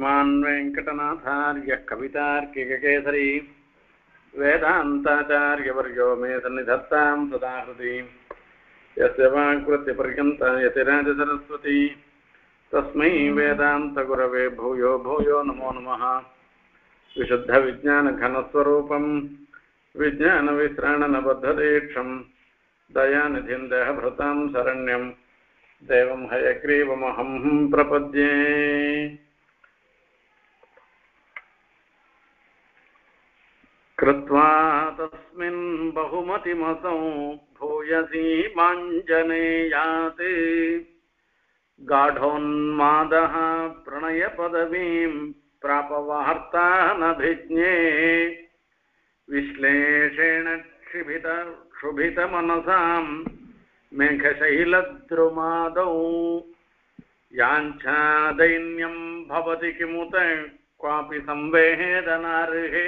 श्रीमान् वेङ्कटनाथार्यः कवितार्किककेसरी वेदान्ताचार्यवर्यो मे सन्निधत्तां सदा हृदि यस्य वाक्कृत्यपर्यन्ता यतिराजसरस्वती तस्मै वेदान्तगुरवे भूयो भूयो नमो नमः। विशुद्धविज्ञानघनस्वरूपं विज्ञानविश्राणनबद्धदीक्षं दयानिधिं देहभृतां शरण्यं देवं हयग्रीवमहं प्रपद्ये। कृत्वा तस्मिन् बहुमतिमसौ भूयसी माञ्जनेयात् गाढोन्मादः प्रणयपदवीं प्रापवार्तानभिज्ञे विश्लेषेण क्षुभितमनसां मेघशैलद्रुमादौ याञ्छादैन्यं भवति किमुत क्वापि संवेदनार्हे।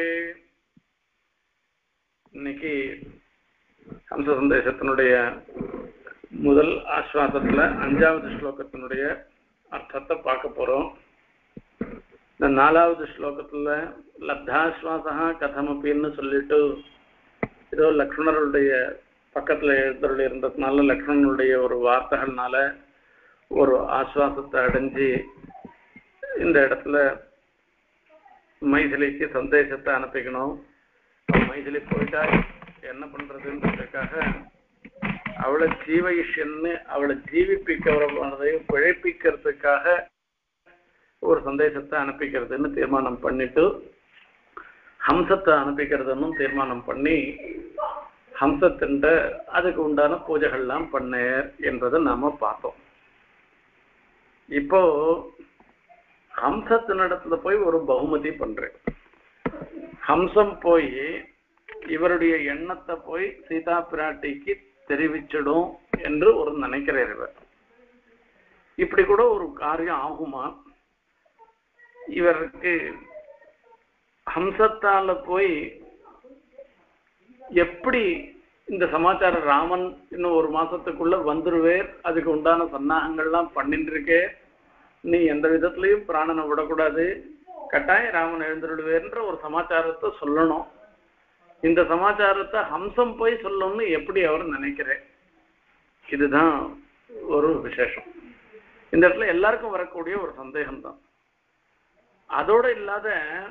இன்னைக்கு ஹம்ச சந்தேசத்தினுடைய முதல் ஆஸ்வாசத்துல 5வது ஸ்லோகத்தினுடைய அர்த்தத்தை பார்க்க போறோம். இந்த 4வது ஸ்லோகத்துல லப்தாஸ்வாசா கதமப்பின்னு சொல்லிட்டு ஏதோ லக்ஷ்மணருடைய பக்கத்துல எழுந்தருடைய இருந்ததுனால லக்ஷ்மணனுடைய ஒரு வார்த்தைகள்னால ஒரு ஆஸ்வாசத்தை அடைஞ்சு இந்த இடத்துல மைதிலிக்கு சந்தேசத்தை அனுப்பிக்கணும். மைதிலி போயிட்டா என்ன பண்றதுன்றதுக்காக அவளை ஜீவயிஷ்யன்னு அவளை ஜீவிப்பிக்கிறதையும் பிழைப்பிக்கிறதுக்காக ஒரு சந்தேசத்தை அனுப்பிக்கிறதுன்னு தீர்மானம் பண்ணிட்டு ஹம்சத்தை அனுப்பிக்கிறதுன்னு தீர்மானம் பண்ணி ஹம்சத்தின் அதுக்கு உண்டான பூஜைகள்லாம் பண்ணேர் என்றதை நாம பார்த்தோம். இப்போ ஹம்சத்தினிடத்துல போய் ஒரு பகுமதி பண்றேன். ஹம்சம் போய் இவருடைய எண்ணத்தை போய் சீதா பிராட்டிக்கு தெரிவிச்சிடும் என்று ஒரு நினைக்கிறார். இவர் இப்படி கூட ஒரு காரியம் ஆகுமா? இவருக்கு ஹம்சத்தால போய் எப்படி இந்த சமாச்சாரம் ராமன் இன்னும் ஒரு மாசத்துக்குள்ள வந்துருவேர், அதுக்கு உண்டான சன்னாகங்கள்லாம் பண்ணிட்டு இருக்கே, நீ எந்த விதத்திலையும் பிராணனை விடக்கூடாது, கட்டாயம் ராமன் எழுந்துடுவேர்ன்ற ஒரு சமாச்சாரத்தை சொல்லணும். இந்த சமாச்சாரத்தை ஹம்சம் போய் சொல்லணும்னு எப்படி அவர் நினைக்கிறேன். இதுதான் ஒரு விசேஷம். இந்த இடத்துல எல்லாருக்கும் வரக்கூடிய ஒரு சந்தேகம் தான். அதோட இல்லாத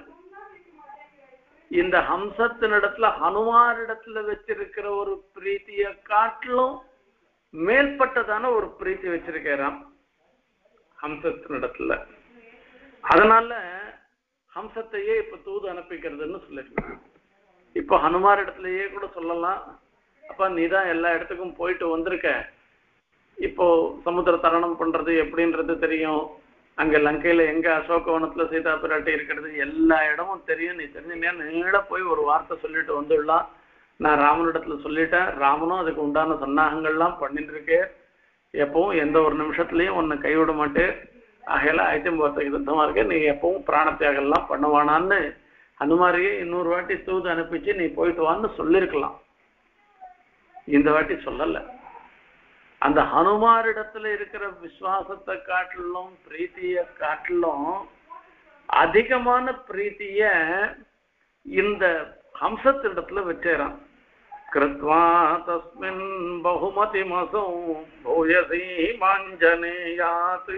இந்த ஹம்சத்தினிடத்துல ஹனுமாரிடத்துல வச்சிருக்கிற ஒரு பிரீத்திய காட்டிலும் மேற்பட்டதான ஒரு பிரீத்தி வச்சிருக்கிறான் ஹம்சத்தினிடத்துல. அதனால ஹம்சத்தையே இப்ப தூது அனுப்பிக்கிறதுன்னு சொல்லிருக்காங்க. இப்போ ஹனுமார் இடத்துலயே கூட சொல்லலாம், அப்ப நீதான் எல்லா இடத்துக்கும் போயிட்டு வந்திருக்க, இப்போ சமுத்திர தரணம் பண்றது எப்படின்றது தெரியும், அங்க லங்கையில எங்க அசோகவனத்துல சீதா பிராட்டி இருக்கிறது எல்லா இடமும் தெரியும், நீ தெரிஞ்சுனியா நீட போய் ஒரு வார்த்தை சொல்லிட்டு வந்துடலாம். நான் ராமனிடத்துல சொல்லிட்டேன், ராமனும் அதுக்கு உண்டான சன்னாகங்கள்லாம் பண்ணிட்டு இருக்கேன், எப்பவும் எந்த ஒரு நிமிஷத்துலயும் உன்னை கைவிட மாட்டேன், ஆகையெல்லாம் ஐட்டம் போறதுக்கு சுத்தமா இருக்க, நீ எப்பவும் பிராணத்தியாகெல்லாம் பண்ணுவானான்னு ஹனுமாரியே இன்னொரு வாட்டி தூது அனுப்பிச்சு நீ போயிட்டு வான்னு சொல்லிருக்கலாம். இந்த வாட்டி சொல்லல. அந்த ஹனுமாரிடத்துல இருக்கிற விசுவாசத்தை காட்டிலும் பிரீத்திய காட்டிலும் அதிகமான பிரீத்திய இந்த ஹம்சத்திடத்துல வச்சேறான். கிருத்வா தஸ்மின் பகுமதி மசோ பூயசி மாஞ்சனேயாத்.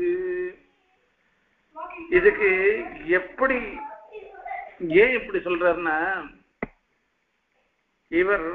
இதுக்கு எப்படி ஏன் இப்படி சொல்றாருன்னா, இவர்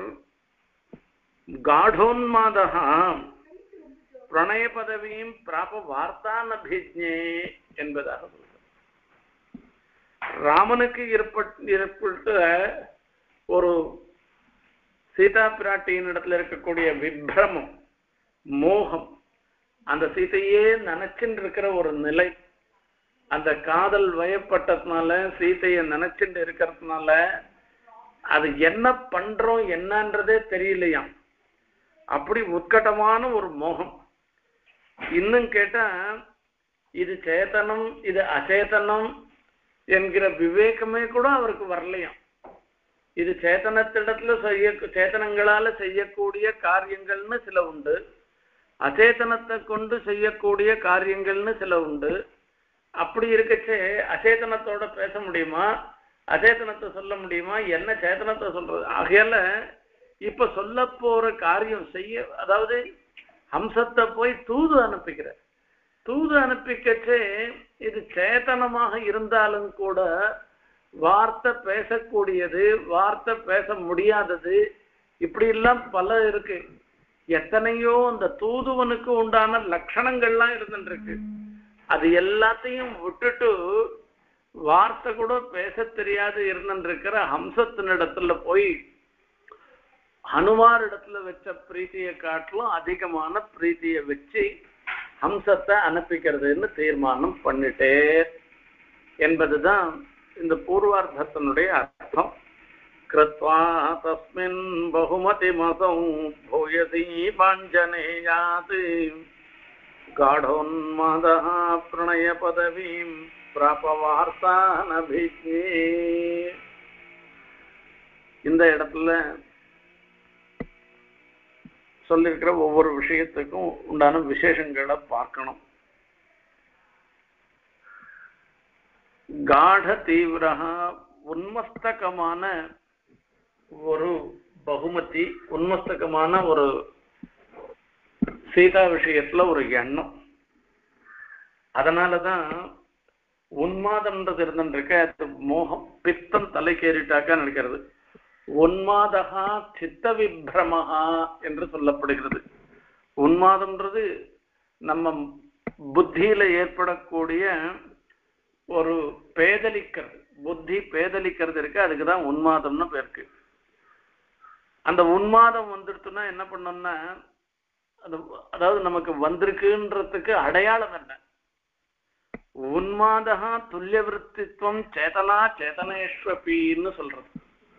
காடோன்மாதா பிரணய பதவியும் பிராப வார்த்தானபிஜ்ஞே என்பதாக சொல்றார். ராமனுக்கு ஏற்பட்ட ஒரு சீதா பிராட்டியின் இடத்துல இருக்கக்கூடிய விப்ரமம், மோகம், அந்த சீதையே நினைச்சுட்டு இருக்கிற ஒரு நிலை, அந்த காதல் வயப்பட்டதுனால சீதையை நினைச்சுட்டு இருக்கிறதுனால அது என்ன பண்றோம் என்னன்றதே தெரியலையாம். அப்படி உட்கட்டமான ஒரு மோகம். இன்னும் கேட்டா இது சேத்தனம் இது அச்சேதனம் என்கிற விவேகமே கூட அவருக்கு வரலையாம். இது சேத்தனத்திடத்துல சேத்தனங்களால செய்யக்கூடிய காரியங்கள்னு சில உண்டு, அச்சேதனத்தை கொண்டு செய்யக்கூடிய காரியங்கள்னு சில உண்டு. அப்படி இருக்கச்சே அச்சேதனத்தோட பேச முடியுமா, அச்சேதனத்தை சொல்ல முடியுமா, என்ன சேதனத்தை சொல்றது? ஆகையால இப்ப சொல்ல போற காரியம் செய்ய, அதாவது ஹம்சத்தை போய் தூது அனுப்பிக்கிற, தூது அனுப்பிக்கச்சே இது சேத்தனமாக இருந்தாலும் கூட வார்த்தை பேசக்கூடியது, வார்த்தை பேச முடியாதது, இப்படி எல்லாம் பல இருக்கு. எத்தனையோ அந்த தூதுவனுக்கு உண்டான லட்சணங்கள்லாம் இருந்துருக்கு. அது எல்லாத்தையும் விட்டுட்டு வார்த்தை கூட பேச தெரியாது இருந்துருக்கிற ஹம்சத்தினிடத்துல போய் ஹனுமார் இடத்துல வச்ச பிரீத்தியை காட்டிலும் அதிகமான பிரீத்தியை வச்சு ஹம்சத்தை அனுப்பிக்கிறதுன்னு தீர்மானம் பண்ணிட்டே என்பதுதான் இந்த பூர்வார்த்தத்தினுடைய அர்த்தம். கிருத்வா தஸ்மின் பகுமதி மசம் பூயசி பாஞ்சனேயாத் காடோன்மாதः பிரணய பதவீம் பிராபவார்த்தானபிஜ்ஞே. இந்த இடத்துல சொல்லிருக்கிற ஒவ்வொரு விஷயத்துக்கும் உண்டான விசேஷங்களை பார்க்கணும். காட தீவிரஹா, உன்மஸ்தகமான ஒரு பகுமதி, உன்மஸ்தகமான ஒரு சீதா விஷயத்துல ஒரு எண்ணம். அதனாலதான் உன்மாதம்ன்றது இருந்துருக்க, மோகம் பித்தம் தலைக்கேறிட்டாக்கா நினைக்கிறது. உன்மாதகா சித்த விப்ரமஹா என்று சொல்லப்படுகிறது. உன்மாதம்ன்றது நம்ம புத்தியில ஏற்படக்கூடிய ஒரு பேதலிக்கிறது, புத்தி பேதலிக்கிறது இருக்கு, அதுக்குதான் உன்மாதம்னு பேருக்கு. அந்த உன்மாதம் வந்துடுத்துன்னா என்ன பண்ணோம்னா, அதாவது நமக்கு வந்திருக்குன்றதுக்கு அடையாளம் என்ன? உன்மாதகா துல்லிய விருத்தித்வம் சேதனா சேதனேஸ்வபின்னு சொல்றது.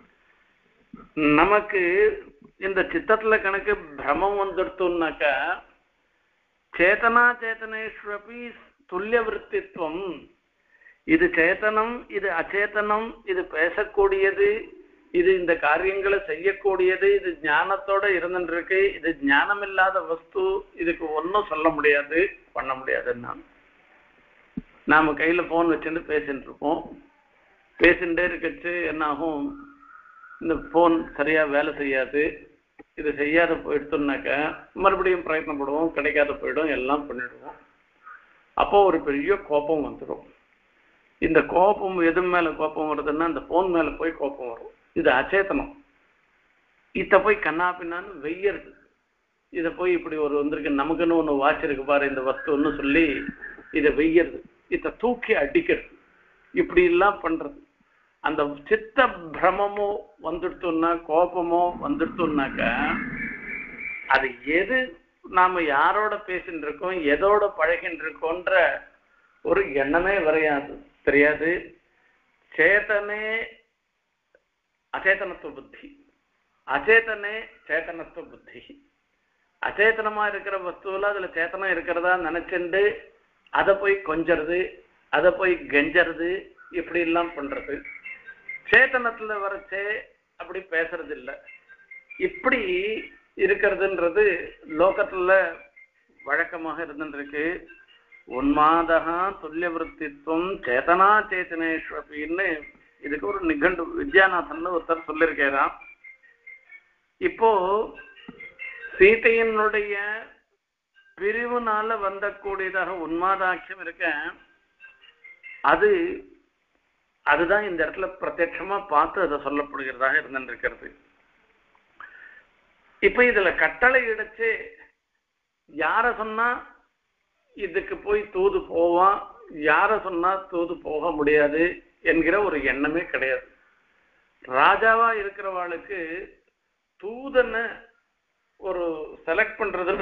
நமக்கு இந்த சித்தத்துல கணக்கு பிரமம் வந்துடுத்துனாக்கா சேதனா சேதனேஸ்வபி துல்லிய விருத்தித்வம், இது சேத்தனம், இது அச்சேதனம், இது பேசக்கூடியது, இது இந்த காரியங்களை செய்யக்கூடியது, இது ஞானத்தோட இருந்துருக்கு, இது ஞானம் இல்லாத வஸ்து, இதுக்கு ஒன்றும் சொல்ல முடியாது, பண்ண முடியாதுன்னா. நாம கையில போன் வச்சுட்டு பேசிட்டு இருப்போம். பேசிட்டே இருக்கச்சு என்ன ஆகும், இந்த போன் சரியா வேலை செய்யாது. இது செய்யாத போயிடுத்தோம்னாக்க மறுபடியும் பிரயத்னப்படுவோம், கிடைக்காத போயிடும், எல்லாம் பண்ணிடுவோம். அப்போ ஒரு பெரிய கோபம் வந்துடும். இந்த கோபம் எது மேல கோபம் வருதுன்னா அந்த போன் மேல போய் கோபம் வரும். இது அச்சேதனம். இத போய் கண்ணா பின்னான்னு வெய்யறது. இதை போய் இப்படி ஒரு வந்திருக்கு, நமக்குன்னு ஒண்ணு வாச்சிருக்கு பாரு இந்த வஸ்துன்னு சொல்லி இதை வெய்யறது, இதை தூக்கி அடிக்கிறது, இப்படி எல்லாம் பண்றது. அந்த சித்த பிரமமோ வந்துடுத்தோம்னா, கோபமோ வந்துடுத்தோம்னாக்க அது எது நாம யாரோட பேசிட்டு இருக்கோம், எதோட பழகின்ற இருக்கோன்ற ஒரு எண்ணமே வரையாது, தெரியாது. சேதனே அச்சேதனத்துவ புத்தி, அச்சேதனே சேத்தனத்துவ புத்தி. அச்சேதனமா இருக்கிற வஸ்துவில் அதுல சேத்தனம் இருக்கிறதா நினைச்சுண்டு அதை போய் கொஞ்சறது, அதை போய் கெஞ்சறது, இப்படி எல்லாம் பண்றது. சேத்தனத்துல வரைச்சே அப்படி பேசுறது இல்லை. இப்படி இருக்கிறதுன்றது லோகத்துல வழக்கமாக இருந்துருக்கு. உன்மாதகா துல்லிய விருத்தித்வம் சேதனா சேத்தனேஸ்வபின்னு இதுக்கு ஒரு நிகண்டு வித்யாநாதன் ஒருத்தர் சொல்லியிருக்கிறான். இப்போ சீதையினுடைய பிரிவுனால வந்தக்கூடியதாக உன்மாதாக்கியம் இருக்க, அதுதான் இந்த இடத்துல பிரத்யட்சமா பார்த்து அதை சொல்லப்படுகிறதாக இருந்திருக்கிறது. இப்ப இதுல கட்டளை இடைச்சு யார சொன்னா இதுக்கு போய் தூது போவான், யார சொன்னா தூது போக முடியாது என்கிற ஒரு எண்ணமே கிடையாது. ராஜாவா இருக்கிறவாளுக்கு தூதனை ஒரு செலக்ட் பண்றதுன்னு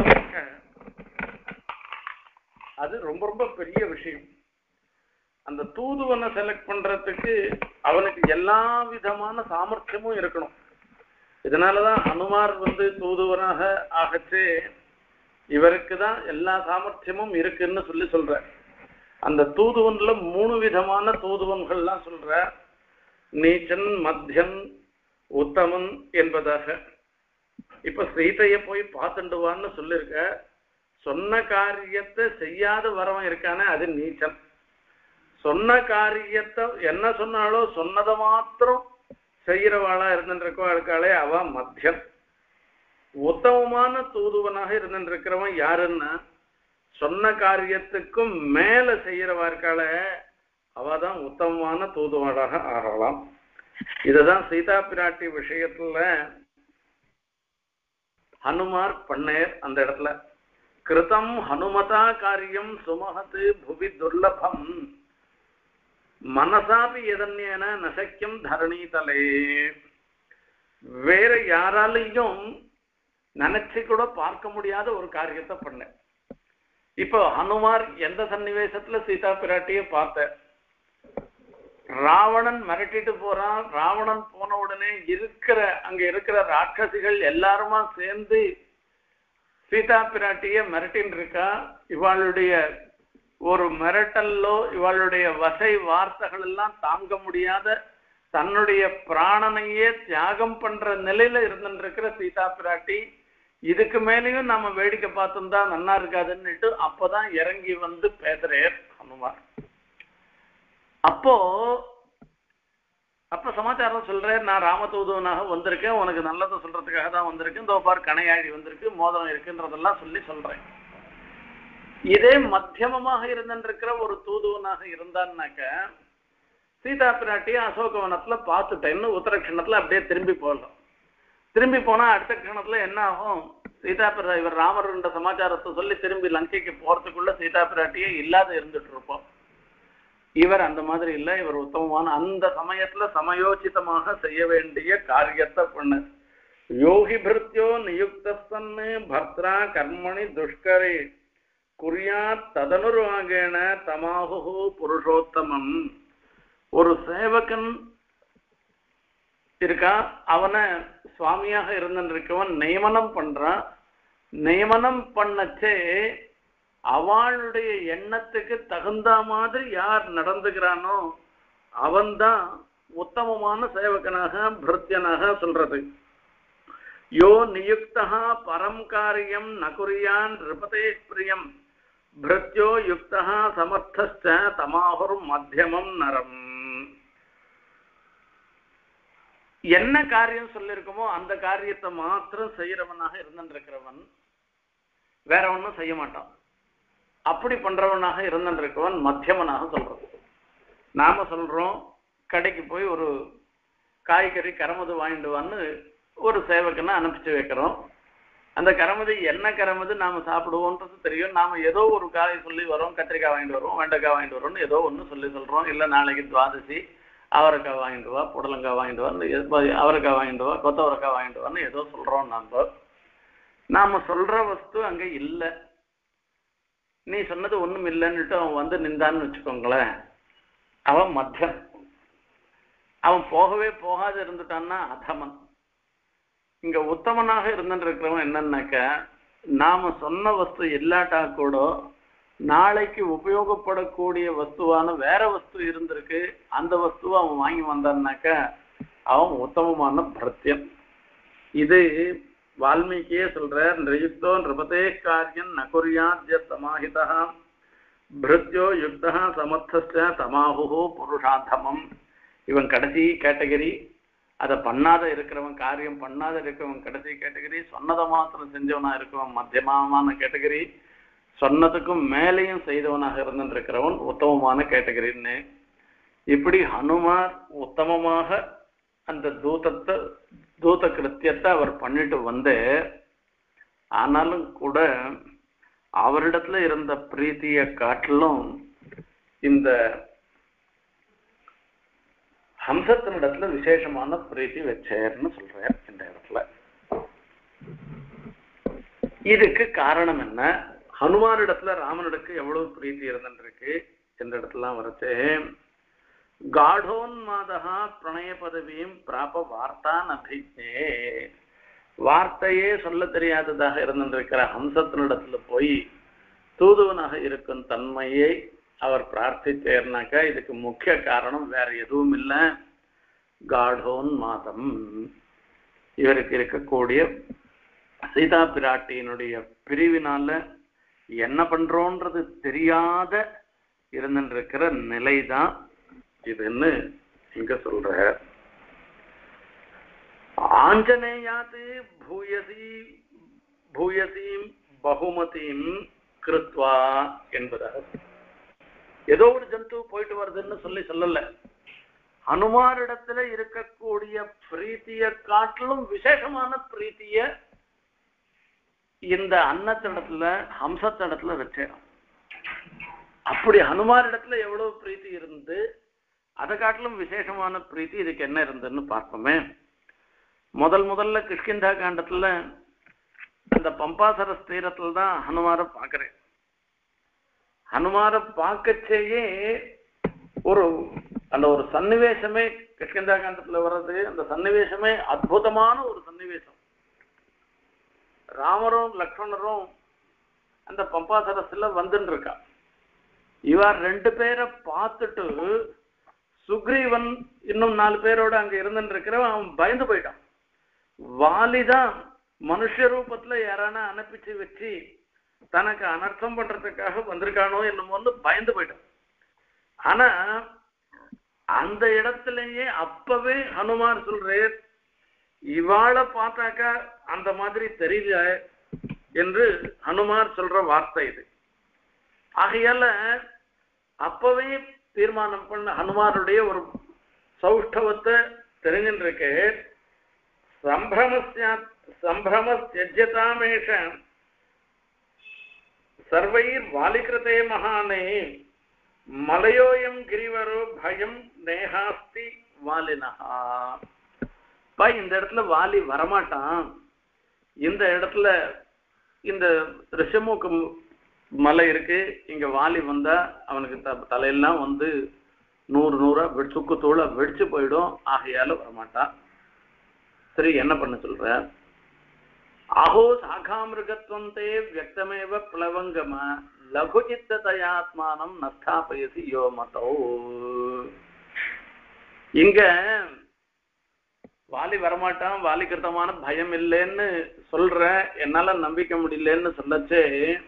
அது ரொம்ப ரொம்ப பெரிய விஷயம். அந்த தூதுவனை செலக்ட் பண்றதுக்கு அவனுக்கு எல்லா விதமான சாமர்த்தியமும் இருக்கணும். இதனாலதான் ஹனுமார் தூதுவனாக ஆகச்சு இவருக்கு தான் எல்லா சாமர்த்தியமும் இருக்குன்னு சொல்ற. அந்த தூதுவன்ல 3 விதமான தூதுவன்கள்லாம் சொல்ற. நீச்சன், மத்தியன், உத்தமன் என்பதாக. இப்ப சீதைய போய் பார்த்துடுவான்னு சொல்லிருக்க. சொன்ன காரியத்தை செய்யாத வரவன் இருக்கானே அது நீச்சன். சொன்ன காரியத்தை என்ன சொன்னாலோ சொன்னதை மாத்திரம் செய்யறவாளா இருந்துருக்கவாளுக்காளே அவ மத்தியம். உத்தமமான தூதுவனாக இருந்துருக்கிறவன் யாருன்னா சொன்ன காரியத்துக்கும் மேல செய்யறவார்கால அவதான் உத்தமமான தூதுவனாக ஆகலாம். இதுதான் சீதா பிராட்டி விஷயத்துல ஹனுமார் பண்ணேர். அந்த இடத்துல கிருதம் ஹனுமதா காரியம் சுமஹத் புவி துர்லபம் மனசாபி எதன்யேன நசக்கியம் தரணீதலே. வேற யாராலையும் நினைச்சு கூட பார்க்க முடியாத ஒரு காரியத்தை பண்ண. இப்போ ஹனுமார் எந்த சன்னிவேசத்துல சீதா பிராட்டிய பார்த்த, ராவணன் மிரட்டிட்டு போறான். ராவணன் போன உடனே அங்க இருக்கிற ராட்சசிகள் எல்லாருமா சேர்ந்து சீதா பிராட்டிய மிரட்டின்னு இருக்கா. இவாளுடைய ஒரு மிரட்டல்லோ இவளுடைய வசை வார்த்தைகள் எல்லாம் தாங்க முடியாத தன்னுடைய பிராணனையே தியாகம் பண்ற நிலையில இருந்துருக்கிற சீதா பிராட்டி இதுக்கு மேலேயும் நாம வேடிக்கை பார்த்துருந்தா நன்னா இருக்காதுன்னுட்டு அப்பதான் இறங்கி வந்து பேசுறேர் ஹனுமார். அப்ப சமாச்சாரம் சொல்றேன், நான் ராமதூதவனாக வந்திருக்கேன், உனக்கு நல்லதை சொல்றதுக்காக தான் வந்திருக்கேன், இந்த பார் கணையாழி வந்திருக்கு, மோதிரம் இருக்குன்றதெல்லாம் சொல்றேன். இதே மத்தியமமாக இருந்திருக்கிற ஒரு தூதுவனாக இருந்தான்னாக்க சீதா பிராட்டிய அசோகவனத்துல பார்த்துட்டேன்னு உத்தரக்ஷணத்துல அப்படியே திரும்பி போகலாம். திரும்பி போனா அடுத்த க்ஷணத்துல என்ன ஆகும், சீதா பிராட்டி இவர் ராமர் என்ற சமாச்சாரத்தை சொல்லி திரும்பி லங்கைக்கு போறதுக்குள்ள சீதா பிராட்டியே இல்லாத இருந்துட்டு இருப்போம். இவர் அந்த மாதிரி இல்லை, இவர் உத்தமமான அந்த சமயத்துல சமயோசிதமாக செய்ய வேண்டிய காரியத்தை பண்ண. யோகி பிருத்யோ நியுக்தன்னு பர்த்ரா கர்மணி துஷ்கரே குறியா ததனுருவாகேன தமாஹு புருஷோத்தமம். ஒரு சேவகன் இருக்கா, அவனை சுவாமியாக இருந்திருக்கவன் நியமனம் பண்றான். நியமனம் பண்ணச்சே அவளுடைய எண்ணத்துக்கு தகுந்த மாதிரி யார் நடந்துக்கிறானோ அவன்தான் உத்தமமான சேவகனாக பிருத்தியனாக சொல்றது. யோ நியுக்தா பரம் காரியம் நகுரியான் ரிபதே பிரியம் பிருத்யோ யுக்தா சமர்த்தஸ்ச தமாஹுர் மத்தியமம் நரம். என்ன காரியம் சொல்லிருக்குமோ அந்த காரியத்தை மாத்திரம் செய்யறவனாக இருந்திருக்கிறவன் வேற ஒன்னும் செய்ய மாட்டான். அப்படி பண்றவனாக இருந்திருக்கவன் மத்தியமனாக சொல்றது. நாம சொல்றோம் கடைக்கு போய் ஒரு காய்கறி கரமது வாங்கிட்டு வான்னு ஒரு சேவகனை அனுப்பிச்சு வைக்கிறோம். அந்த கரமது என்ன கரமது நாம சாப்பிடுவோன்றது தெரியும். நாம ஏதோ ஒரு காய் சொல்லி வரோம், கத்திரிக்காய் வாங்கிட்டு வரோம், வெண்டைக்காய் வாங்கிட்டு வரோம்னு ஏதோ ஒன்று சொல்லி சொல்றோம். இல்லை நாளைக்கு துவாதசி அவரைக்காய் வாங்கிட்டு வா, புடலங்காய் வாங்கிட்டு வா, அவரைக்காய் வாங்கிட்டு வா, கொத்தவரைக்காய் வாங்கிட்டு வான்னு ஏதோ சொல்றோம். நாம சொல்ற வஸ்து அங்க இல்லை, நீ சொன்னது ஒண்ணும் இல்லைன்னுட்டு அவன் வந்து நின்றான்னு வச்சுக்கோங்களேன், அவன் மத்தியம். அவன் போகவே போகாது இருந்துட்டான்னா அதமன். இங்க உத்தமனாக இருந்துருக்கிறவன் என்னன்னாக்க நாம சொன்ன வஸ்து இல்லாட்டா கூட நாளைக்கு உபயோகப்படக்கூடிய வஸ்துவான வேற வஸ்து இருந்திருக்கு, அந்த வஸ்துவை அவன் வாங்கி வந்தான்னாக்க அவன் உத்தமமான பிருத்தியம். இது வால்மீகியே சொல்றார், நிருயுக்தோ நிருபதே காரியம் நகுரியாத்ய சமாஹிதா பிருத்யோ யுக்தா சமர்த்தஸ்ச தமாஹு புருஷாத்தமம். இவன் கடைசி கேட்டகரி, அதை பண்ணாத இருக்கிறவன், காரியம் பண்ணாத இருக்கிறவன் கடைசி கேட்டகரி, சொன்னதை மாத்திரம் செஞ்சவனா இருக்கிறவன் மத்தியமான கேட்டகரி, சொன்னதுக்கும் மேலேயும் செய்தவனாக இருந்திருக்கிறவன் உத்தமமான கேட்டகரின்னு. இப்படி ஹனுமார் உத்தமமாக அந்த தூத கிருத்தியத்தை அவர் பண்ணிட்டு வந்து, ஆனாலும் கூட அவரிடத்துல இருந்த பிரீத்தியை காட்டிலும் இந்த ஹம்சத்தினிடத்துல விசேஷமான பிரீத்தி வச்சேர்னு சொல்றார் இந்த இடத்துல. இதுக்கு காரணம் என்ன, ஹனுமாரிடத்துல ராமனிடக்கு எவ்வளவு பிரீத்தி இருந்துருக்கு என்ற இடத்துல வரச்சே, காடோன்மாதா பிரணய பதவியும் பிராப வார்த்தான் அபிஜே. வார்த்தையே சொல்ல தெரியாததாக இருந்திருக்கிற ஹம்சத்தினிடத்துல போய் தூதுவனாக இருக்கும் தன்மையை அவர் பிரார்த்திச்சேர்னாக்கா இதுக்கு முக்கிய காரணம் வேற எதுவும் இல்லை, காடோன்மாதம். இவருக்கு இருக்கக்கூடிய சீதா பிராட்டியினுடைய பிரிவினால என்ன பண்றோன்றது தெரியாத இருந்துருக்கிற நிலைதான் இதுன்னு இங்க சொல்ற. ஆஞ்சநேயாத் பூயசி பூயசீம் பகுமதிம் கிருத்வா என்பதாக ஏதோ ஒரு ஜந்து போயிட்டு வருதுன்னு சொல்லல. ஹனுமாரிடத்துல இருக்கக்கூடிய பிரீத்திய காட்டிலும் விசேஷமான பிரீத்திய இந்த அன்னத்திடத்துல ஹம்சத்திடத்துல வச்சேன். அப்படி ஹனுமாரிடத்துல எவ்வளவு பிரீத்தி இருந்து அதை காட்டிலும் விசேஷமான பிரீத்தி இதுக்கு என்ன இருந்ததுன்னு பார்ப்போமே. முதல்ல கிஷ்கிந்தா காண்டத்துல அந்த பம்பாசர தீரத்துல தான் ஹனுமாரை பார்க்கிறேன். ஹனுமாரை பார்க்கச்சேயே ஒரு அந்த ஒரு சன்னிவேசமே கிஷ்கிந்தா காண்டத்துல வர்றது. அந்த சன்னிவேசமே அற்புதமான ஒரு சன்னிவேசம். ராமரும் லக்ஷ்மணரும் அந்த பம்பாசரத்துல வந்துட்டு இருக்கா. இவர் 2 பேரை பார்த்துட்டு சுக்ரீவன் இன்னும் 4 பேரோட அங்க இருந்துட்டு இருக்கிறவன் அவன் பயந்து போயிட்டான். வாலிதான் மனுஷ ரூபத்துல யாரான அனுப்பிச்சு வச்சு தனக்கு அனர்த்தம் பண்றதுக்காக வந்திருக்கானோ என்னமோன்னு பயந்து போயிட்டான். ஆனா அந்த இடத்துலயே அப்பவே ஹனுமார் சொல்றார், இவாளை பார்த்தாக்கா அந்த மாதிரி தெரியல என்று ஹனுமார் சொல்ற வார்த்தை இது. ஆகையால அப்பவே தீர்மானம் பண்ண ஹனுமாருடைய ஒரு சௌஷ்டவத்தை தெரிஞ்சிருக்கு. சம்பிரமஸ்யஜ்யதாமேஷ சர்வைர் வாலிகிருதே மகானே மலையோயம் கிரிவரோ பயம் நேஹாஸ்தி வாலினஹா. இந்த இடத்துல வாலி வரமாட்டான். இந்த இடத்துல இந்த ரிஷமுக மலை இருக்கு, இங்க வாலி வந்தா அவனுக்கு தலையெல்லாம் வந்து 100 சுக்கு தூள வெடிச்சு போயிடும். ஆகையால வரமாட்டான். சரி, என்ன பண்ண சொல்ற? அஹோ சாகாமிருகத்வந்தே வியக்தமேவ பிளவங்கம லகுஜித்தயாத்மானம் நஸ்தாபயசி யோமதோ. இங்க வாலி வரமாட்டான், வாலிகிருத்தமான பயம் இல்லைன்னு சொல்ற, என்னால நம்பிக்கை முடியலன்னு சொல்லச்சே,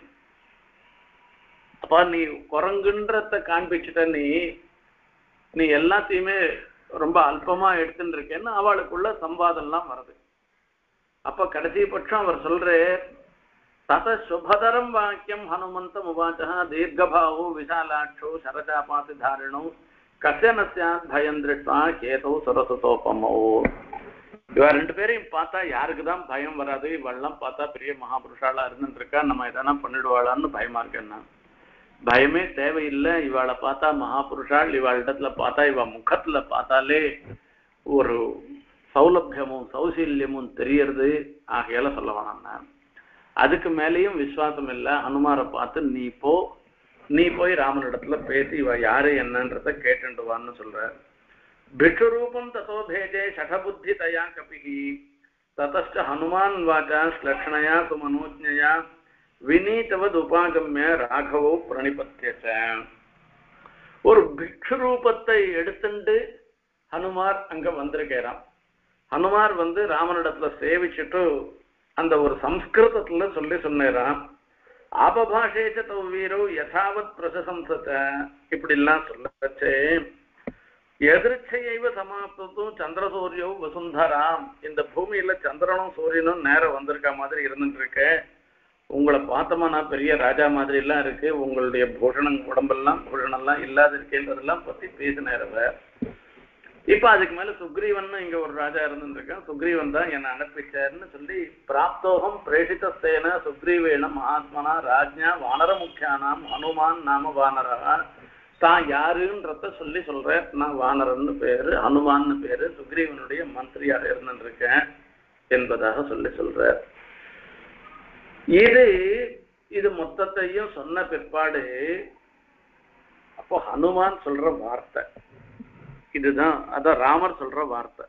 அப்ப நீ குரங்குன்றத காண்பிச்சுட்ட, நீ எல்லாத்தையுமே ரொம்ப அல்பமா எடுத்துட்டு இருக்கேன்னு அவளுக்குள்ள சம்பாதம்லாம் வருது. அப்ப கடைசி பட்சம் அவர் சொல்ற, தத சுபதரம் வாக்கியம் ஹனுமந்தம் உவாச்ச தீர்க்கபாவோ விஷாலாட்சோ சரசாபாசி தாரிணோ கசன சாத் பயம் திருஷ்டா கேதோ சுரசுதோபமோ. இவ 2 பேரையும் பார்த்தா யாருக்குதான் பயம் வராது? இவெல்லாம் பார்த்தா பெரிய மகாபுருஷாலா இருந்துட்டு இருக்கா, நம்ம எதனா பண்ணிடுவாளான்னு பயமா இருக்கேன்னா. பயமே தேவையில்லை. இவாளை பார்த்தா மகாபுருஷால், இவாள் இடத்துல பார்த்தா, இவ முகத்துல பார்த்தாலே ஒரு சௌலபியமும் சௌசல்யமும் தெரியறது. ஆகையால சொல்ல வேணாம். அதுக்கு மேலேயும் விசுவாசம் இல்லை. ஹனுமாரை பார்த்து நீ போய் ராமனிடத்துல பேசி இவ யாரு என்னன்றத கேட்டுவான்னு சொல்ற. பிக்ஷு ரூபம் ததோ பேஜே ஷடபுத்தி தயா கபிகி ததஷ்ட ஹனுமான் வாச்சா ஸ்லக்ஷணையா சுமனோஜ்ஞயா வினீதவத் உபாகம்ய ராகவோ பிரணிபத்தியச்ச. ஒரு பிக்ஷு ரூபத்தை எடுத்துட்டு ஹனுமார் அங்க வந்திருக்கிறான். ஹனுமார் வந்து ராமனிடத்துல சேவிச்சுட்டு அந்த ஒரு சம்ஸ்கிருதத்துல சொன்னாராம், ஆபபாஷேச்ச தௌ வீரோ யதாவத் பிரசம்சத. இப்படி எல்லாம் சொல்ல வச்சு எதிர்ச்சையைவ சமாப்தத்தும் சந்திரசூரியோ வசுந்தராம். இந்த பூமியில சந்திரனும் சூரியனும் நேரம் வந்திருக்க மாதிரி இருந்துட்டு இருக்க. உங்களை பார்த்தோமா நான் பெரிய ராஜா மாதிரி எல்லாம் இருக்கு, உங்களுடைய உடம்பெல்லாம் பூஷணம்லாம் இல்லாத இருக்கேன்றதெல்லாம் பத்தி பேசினவ. இப்ப அதுக்கு மேல சுக்ரீவன் இங்க ஒரு ராஜா இருந்துருக்கான், சுக்ரீவன் தான் என்னை அனுப்பிச்சாருன்னு சொல்லி பிராப்தோகம் பிரேஷிதஸ்தேன சுக்ரீவேன மகாத்மனா ராஜ்யா வானர முக்கியானாம் ஹனுமான் நாம வானரா. தான் யாருன்றத சொல்ற. நான் வானரன்னு பேரு, ஹனுமான்னு பேரு, சுக்ரீவனுடைய மந்திரியாக இருந்துருக்கேன் என்பதாக சொல்ற. இது மொத்தத்தையும் சொன்ன பிற்பாடு அப்போ ஹனுமான் சொல்ற வார்த்தை இதுதான். அதான் ராமர் சொல்ற வார்த்தை.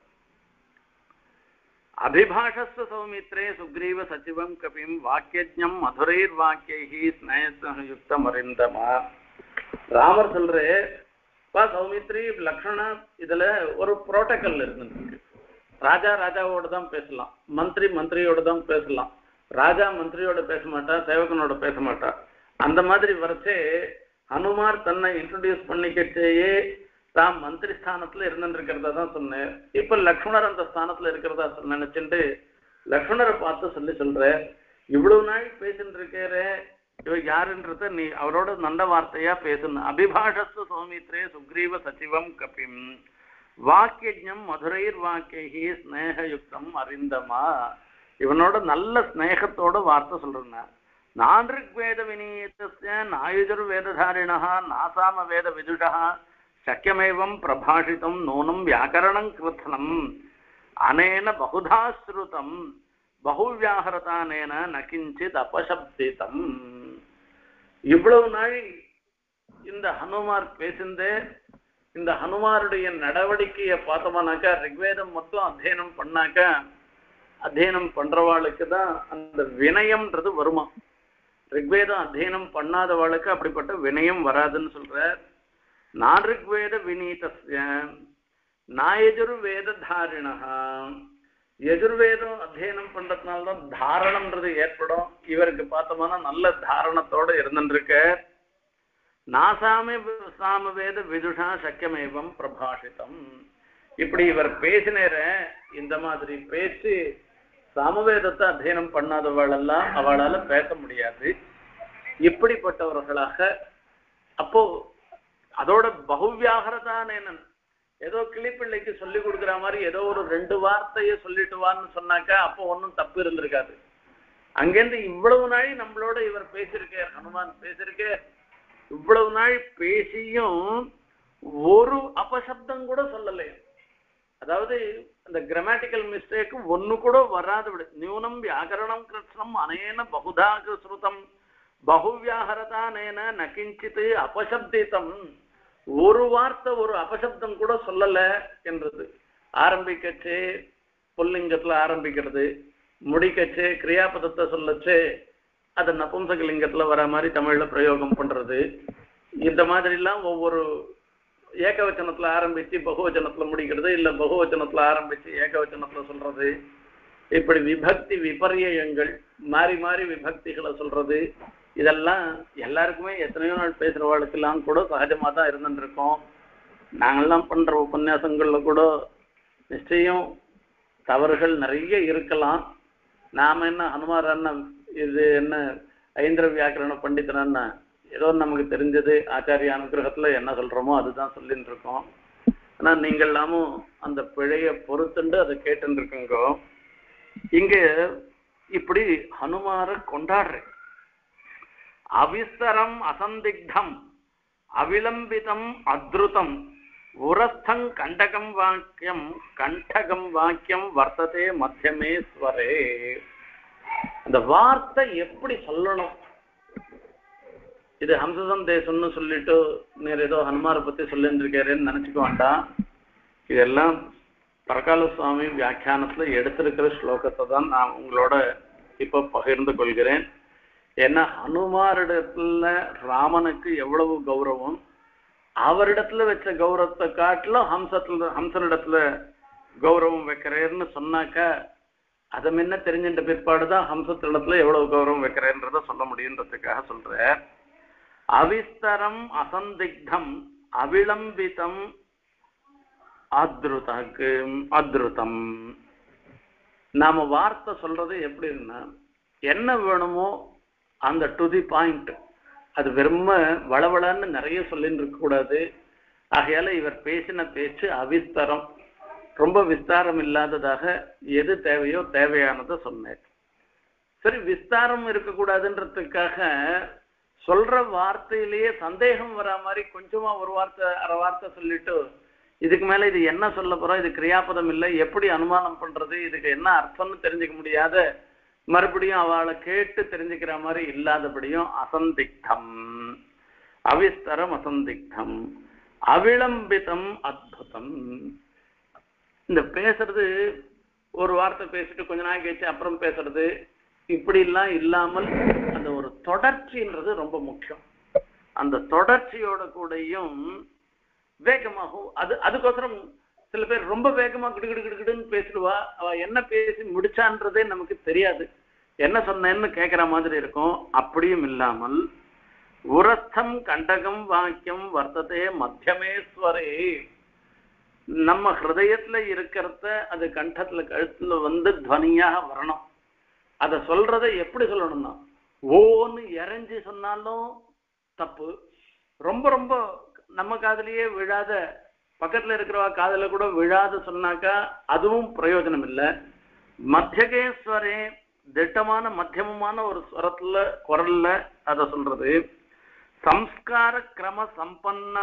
அபிபாஷஸ்து சௌமித்ரே சுக்ரீவ சச்சிவம் கபிம் வாக்கியஜம் மதுரைர் வாக்கியை ஸ்நேகயுக்தம் அறிந்தமா. ராமர் சொல்றே, சௌமித்ரி லக்ஷ்மணா இதுல ஒரு புரோட்டோகால் இருக்கு. ராஜா ராஜாவோட தான் பேசலாம், மந்திரியோட தான் பேசலாம். ராஜா மந்திரியோட பேச மாட்டா, சேவகனோட பேச மாட்டா. அந்த மாதிரி வரைச்சே ஹனுமார் தன்னை இன்ட்ரோடியூஸ் பண்ணிக்கிட்டேயே தாம் மந்திரி ஸ்தானத்துல இருந்துருக்கிறதா தான் சொன்னேன். இப்ப லக்ஷ்மணர் அந்த ஸ்தானத்துல இருக்கிறதா நினைச்சுட்டு லக்ஷ்மணரை பார்த்து சொல்ற, இவ்வளவு நாள் பேசிட்டு இருக்கிற இவர் யாருன்றத நீ அவரோட நல்ல வார்த்தையா பேசணும். அபிபாஷஸ்து சௌமித்ரே சுக்ரீவ சச்சிவம் கபிம் வாக்கியம் மதுரைர் வாக்கியி ஸ்நேகயுக்தம் அறிந்தமா. இவனோட நல்ல ஸ்நேகத்தோட வார்த்தை சொல்றேன். நான்ருக் வேத வினீதஸ்ய நாயுஜர் வேததாரிணா நாசாம வேத விதுஷா சக்கியமேவம் பிரபாஷிதம் நூனம் வியாக்கரணம் கிருத்தனம் அனேன பகுதா ஸ்ருதம் பகுவியாகரதானேன நகிஞ்சித் அபசப்திதம். இவ்வளவு நாள் இந்த ஹனுமார் பேசிந்தே இந்த ஹனுமாருடைய நடவடிக்கையை பார்த்தோம்னாக்கா ரிக்வேதம் மொத்தம் அத்தியனம் பண்ணாக்க அத்தியனம் பண்றவாளுக்கு தான் அந்த வினயம்ன்றது வருமா. ரிக்வேதம் அத்தியனம் பண்ணாதவாளுக்கு அப்படிப்பட்ட வினயம் வராதுன்னு சொல்ற. நான்ருக்வேத வினீதஸ்ய நாயஜுர்வேத தாரிணா. எஜுர்வேதம் அத்தியனம் பண்றதுனால்தான் தாரணம்ன்றது ஏற்படும். இவருக்கு பார்த்தோம்னா நல்ல தாரணத்தோட இருந்துருக்க. நாசாமே சாமவேத விதுஷா சக்கியமேவம் பிரபாஷிதம். இப்படி இவர் பேசினேர இந்த மாதிரி பேசி சாமவேதத்தை அத்தியனம் பண்ணாதவளெல்லாம் அவளால பேச முடியாது. இப்படிப்பட்டவர்களாக அப்போ அதோட பகுவியாகரதானேனன் ஏதோ கிளிப்பிள்ளைக்கு சொல்லி கொடுக்குற மாதிரி ஏதோ ஒரு 2 வார்த்தையை சொல்லிட்டுவான்னு சொன்னாக்கா அப்போ ஒன்றும் தப்பு இருந்திருக்காது. அங்கேருந்து இவ்வளவு நாள் நம்மளோட இவர் பேசியிருக்கார், ஹனுமான் பேசியிருக்கார். இவ்வளவு நாள் பேசியும் ஒரு அபசப்தம் கூட சொல்லலை. அதாவது அந்த கிராமட்டிக்கல் மிஸ்டேக் ஒன்னு கூட வராது விடு. நியூனம் வியாக்கரணம் கிருஷ்ணம் அனேன பகுதா ஸ்ருதம் பகுவியாகரதானேன நகிஞ்சித் அபசப்திதம். ஒரு வார்த்தை ஒரு அபசப்தம் கூட சொல்லல என்றது. ஆரம்பிக்கச்சு புல்லிங்கத்துல ஆரம்பிக்கிறது, முடிக்கச்சு கிரியாபதத்தை சொல்லச்சு அது நபும்சகலிங்கத்துல வர மாதிரி தமிழ்ல பிரயோகம் பண்றது. இந்த மாதிரி எல்லாம் ஒவ்வொரு ஏகவச்சனத்துல ஆரம்பிச்சு பகுவச்சனத்துல முடிக்கிறது, இல்ல பகுவச்சனத்துல ஆரம்பிச்சு ஏகவச்சனத்துல சொல்றது. இப்படி விபக்தி விபரியங்கள் மாறி மாறி விபக்திகளை சொல்றது. இதெல்லாம் எல்லாருக்குமே எத்தனையோ நாள் பேசுறவாளுக்கெல்லாம் கூட சகஜமா தான் இருந்துருக்கோம். நாங்கெல்லாம் பண்ற உபன்யாசங்கள்ல கூட நிச்சயம் தவறுகள் நிறைய இருக்கலாம். நாம என்ன ஹனுமாரான இது என்ன ஐந்திர வியாக்கரண பண்டிதனா ஏதோ நமக்கு தெரிஞ்சது ஆச்சாரிய அனுகிரகத்துல என்ன சொல்றோமோ அதுதான் சொல்லிட்டு இருக்கோம். ஆனா நீங்க எல்லாமும் அந்த பிழைய பொறுத்துண்டு அதை கேட்டு இருக்குங்க. இங்க இப்படி ஹனுமார கொண்டாடுற அவிஸ்தரம் அசந்திக்தம் அவிலம்பிதம் அத்ருதம் உரஸ்தம் கண்டகம் வாக்கியம் வர்த்ததே மத்தியமே ஸ்வரே. அந்த வார்த்தை எப்படி சொல்லணும், இது ஹம்சசந்தேசம்னு சொல்லிட்டு நீர் ஏதோ ஹனுமாரை பத்தி சொல்லிட்டு இருக்காருன்னு நினைச்சுக்க வேண்டாம். இதெல்லாம் பரகால சுவாமி வியாக்கியானத்துல எடுத்திருக்கிற ஸ்லோகத்தை தான் நான் உங்களோட இப்ப பகிர்ந்து கொள்கிறேன். ஏன்னா ஹனுமாரிடத்துல ராமனுக்கு எவ்வளவு கௌரவம், அவரிடத்துல வச்ச கௌரவத்தை காட்டிலும் ஹம்சனிடத்துல கௌரவம் வைக்கிறேன்னு சொன்னாக்கா அதை முன்ன தெரிஞ்சின்ற பிற்பாடுதான் ஹம்சத்திடத்துல எவ்வளவு கௌரவம் வைக்கிறேன்றத சொல்ல முடியுன்றதுக்காக சொல்ற. அவிஸ்தரம் அசந்திக்தம் அவிளம்பிதம் அத்ருதம். நாம வார்த்தை சொல்றது எப்படின்னா என்ன வேணுமோ அந்த டு தி பாயிண்ட், அது வெறும வளவளன்னு நிறைய சொல்லின்னு இருக்க கூடாது. ஆகையால இவர் பேசின பேச்சு அவிஸ்தரம், ரொம்ப விஸ்தாரம் இல்லாததாக எது தேவையோ தேவையானதை சொன்னார். சரி, விஸ்தாரம் இருக்கக்கூடாதுன்றதுக்காக சொல்ற வார்த்தையிலேயே சந்தேகம் வரா மாதிரி கொஞ்சமா ஒரு வார்த்தை அரை வார்த்தை சொல்லிட்டு இதுக்கு மேல இது என்ன சொல்ல போறோம், இது கிரியாபதம் இல்லை, எப்படி அனுமானம் பண்றது, இதுக்கு என்ன அர்த்தம்னு தெரிஞ்சுக்க முடியாத மறுபடியும் அவளை கேட்டு தெரிஞ்சுக்கிற மாதிரி இல்லாதபடியும் அசந்திக்தம் அவிஸ்தரம் அசந்திக்தம் அவிளம்பிதம் அத்புதம். இந்த பேசுறது ஒரு வார்த்தை பேசிட்டு கொஞ்ச நாள் கழிச்சு அப்புறம் பேசுறது இப்படி எல்லாம் இல்லாமல் அந்த ஒரு தொடர்ச்சின்றது ரொம்ப முக்கியம். அந்த தொடர்ச்சியோட கூடயும் வேகமாகும். அதுக்கோசரம் சில பேர் ரொம்ப வேகமா கிடுகிடுன்னு பேசிடுவா. அவ என்ன பேசி முடிச்சான்றதே நமக்கு தெரியாது, என்ன சொன்னேன்னு கேட்கிற மாதிரி இருக்கும். அப்படியும் இல்லாமல் உரஸ்தம் கண்டகம் வாக்கியம் வர்த்ததே மத்தியமேஸ்வரே. நம்ம ஹிருதயத்துல இருக்கிறத அது கண்டத்துல கழுத்துல வந்து துவனியாக வரணும். அதை சொல்றத எப்படி சொல்லணும்னா ஓன்னு இறைஞ்சி சொன்னாலும் தப்பு, ரொம்ப ரொம்ப நம்ம காதலியே விழாத பக்கத்துல இருக்கிறவா காதல கூட விழாத சொன்னாக்கா அதுவும் பிரயோஜனம் இல்லை. மத்தியகேஸ்வரே திட்டமான மத்தியமமான ஒரு ஸ்வரத்துல குரல்ல அத சொல்றது. சம்ஸ்கார கிரம சம்பன்னா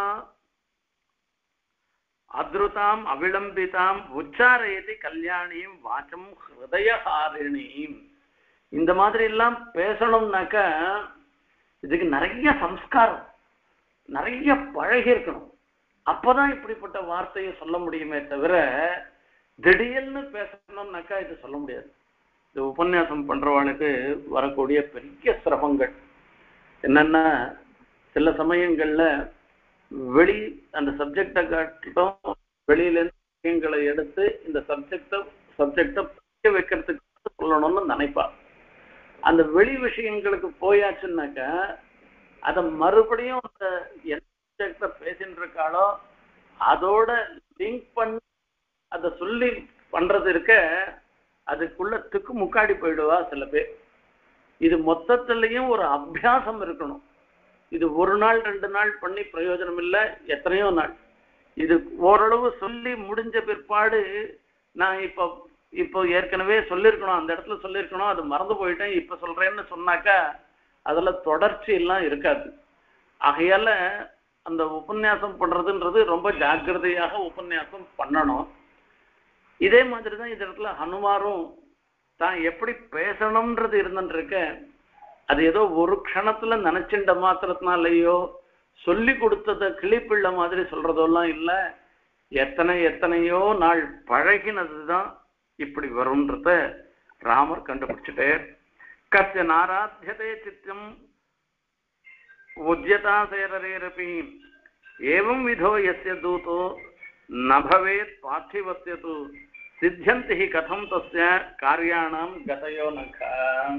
அத்ருதாம் அவிளம்பிதாம் உச்சாரயதி கல்யாணியும் வாச்சம் ஹிருதயஹாரிணியும். இந்த மாதிரி எல்லாம் பேசணும்னாக்கா இதுக்கு நிறைய சம்ஸ்காரம், நிறைய பழகி இருக்கணும். அப்பதான் இப்படிப்பட்ட வார்த்தையை சொல்ல முடியுமே தவிர திடீர்னு பேசணும்னாக்கா இது சொல்ல முடியாது. இது உபன்யாசம் பண்றவனுக்கு வரக்கூடிய பெரிய சிரமங்கள் என்னன்னா, சில சமயங்கள்ல வெளி அந்த சப்ஜெக்டை காட்டிலும் வெளியில இருந்து விஷயங்களை எடுத்து இந்த சப்ஜெக்டை புரிய வைக்கிறதுக்கு சொல்லணும்னு நினைப்பா. அந்த வெளி விஷயங்களுக்கு போயாச்சுன்னாக்கா அதை மறுபடியும் அந்த எந்த சப்ஜெக்ட பேசிட்டு இருக்காளோ அதோட லிங்க் பண்ணி அதை சொல்லி பண்றது இருக்க அதுக்குள்ள திக்கு முக்காடி போயிடுவா சில பேர். இது மொத்தத்திலையும் ஒரு அபியாசம் இருக்கணும். இது ஒரு நாள் 2 நாள் பண்ணி பிரயோஜனம் இல்லை, எத்தனையோ நாள். இது ஓரளவு சொல்லி முடிஞ்ச பிற்பாடு நான் இப்போ ஏற்கனவே சொல்லியிருக்கணும், அந்த இடத்துல சொல்லியிருக்கணும், அது மறந்து போயிட்டேன், இப்ப சொல்றேன்னு சொன்னாக்கா அதுல தொடர்ச்சி எல்லாம் இருக்காது. ஆகையால அந்த உபன்யாசம் பண்றதுன்றது ரொம்ப ஜாக்கிரதையாக உபன்யாசம் பண்ணணும். இதே மாதிரிதான் இந்த இடத்துல ஹனுமாரும் தான் எப்படி பேசணும்ன்றது இருந்துருக்க, அது ஏதோ ஒரு க்ஷணத்துல நினைச்சின்ற மாத்திரத்தினாலேயோ சொல்லி கொடுத்தத கிளிப்பிள்ள மாதிரி சொல்றதெல்லாம் இல்லை. எத்தனையோ நாள் பழகினதுதான் இப்படி வரும்ன்றத ராமர் கண்டுபிடிச்சுட்டே. கஸ்ய நாராத்தியதே சித்தம் உஜ்யதா சேரரேரபி ஏவம் விதோ யஸ்ய தூதோ ந பவேத் பார்த்திவஸ்ய து சித்தியந்தி ஹி கதம் தஸ்ய கார்யாணாம் கதயோ நக.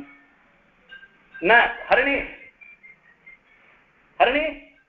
ஹரிணி ஹரிணி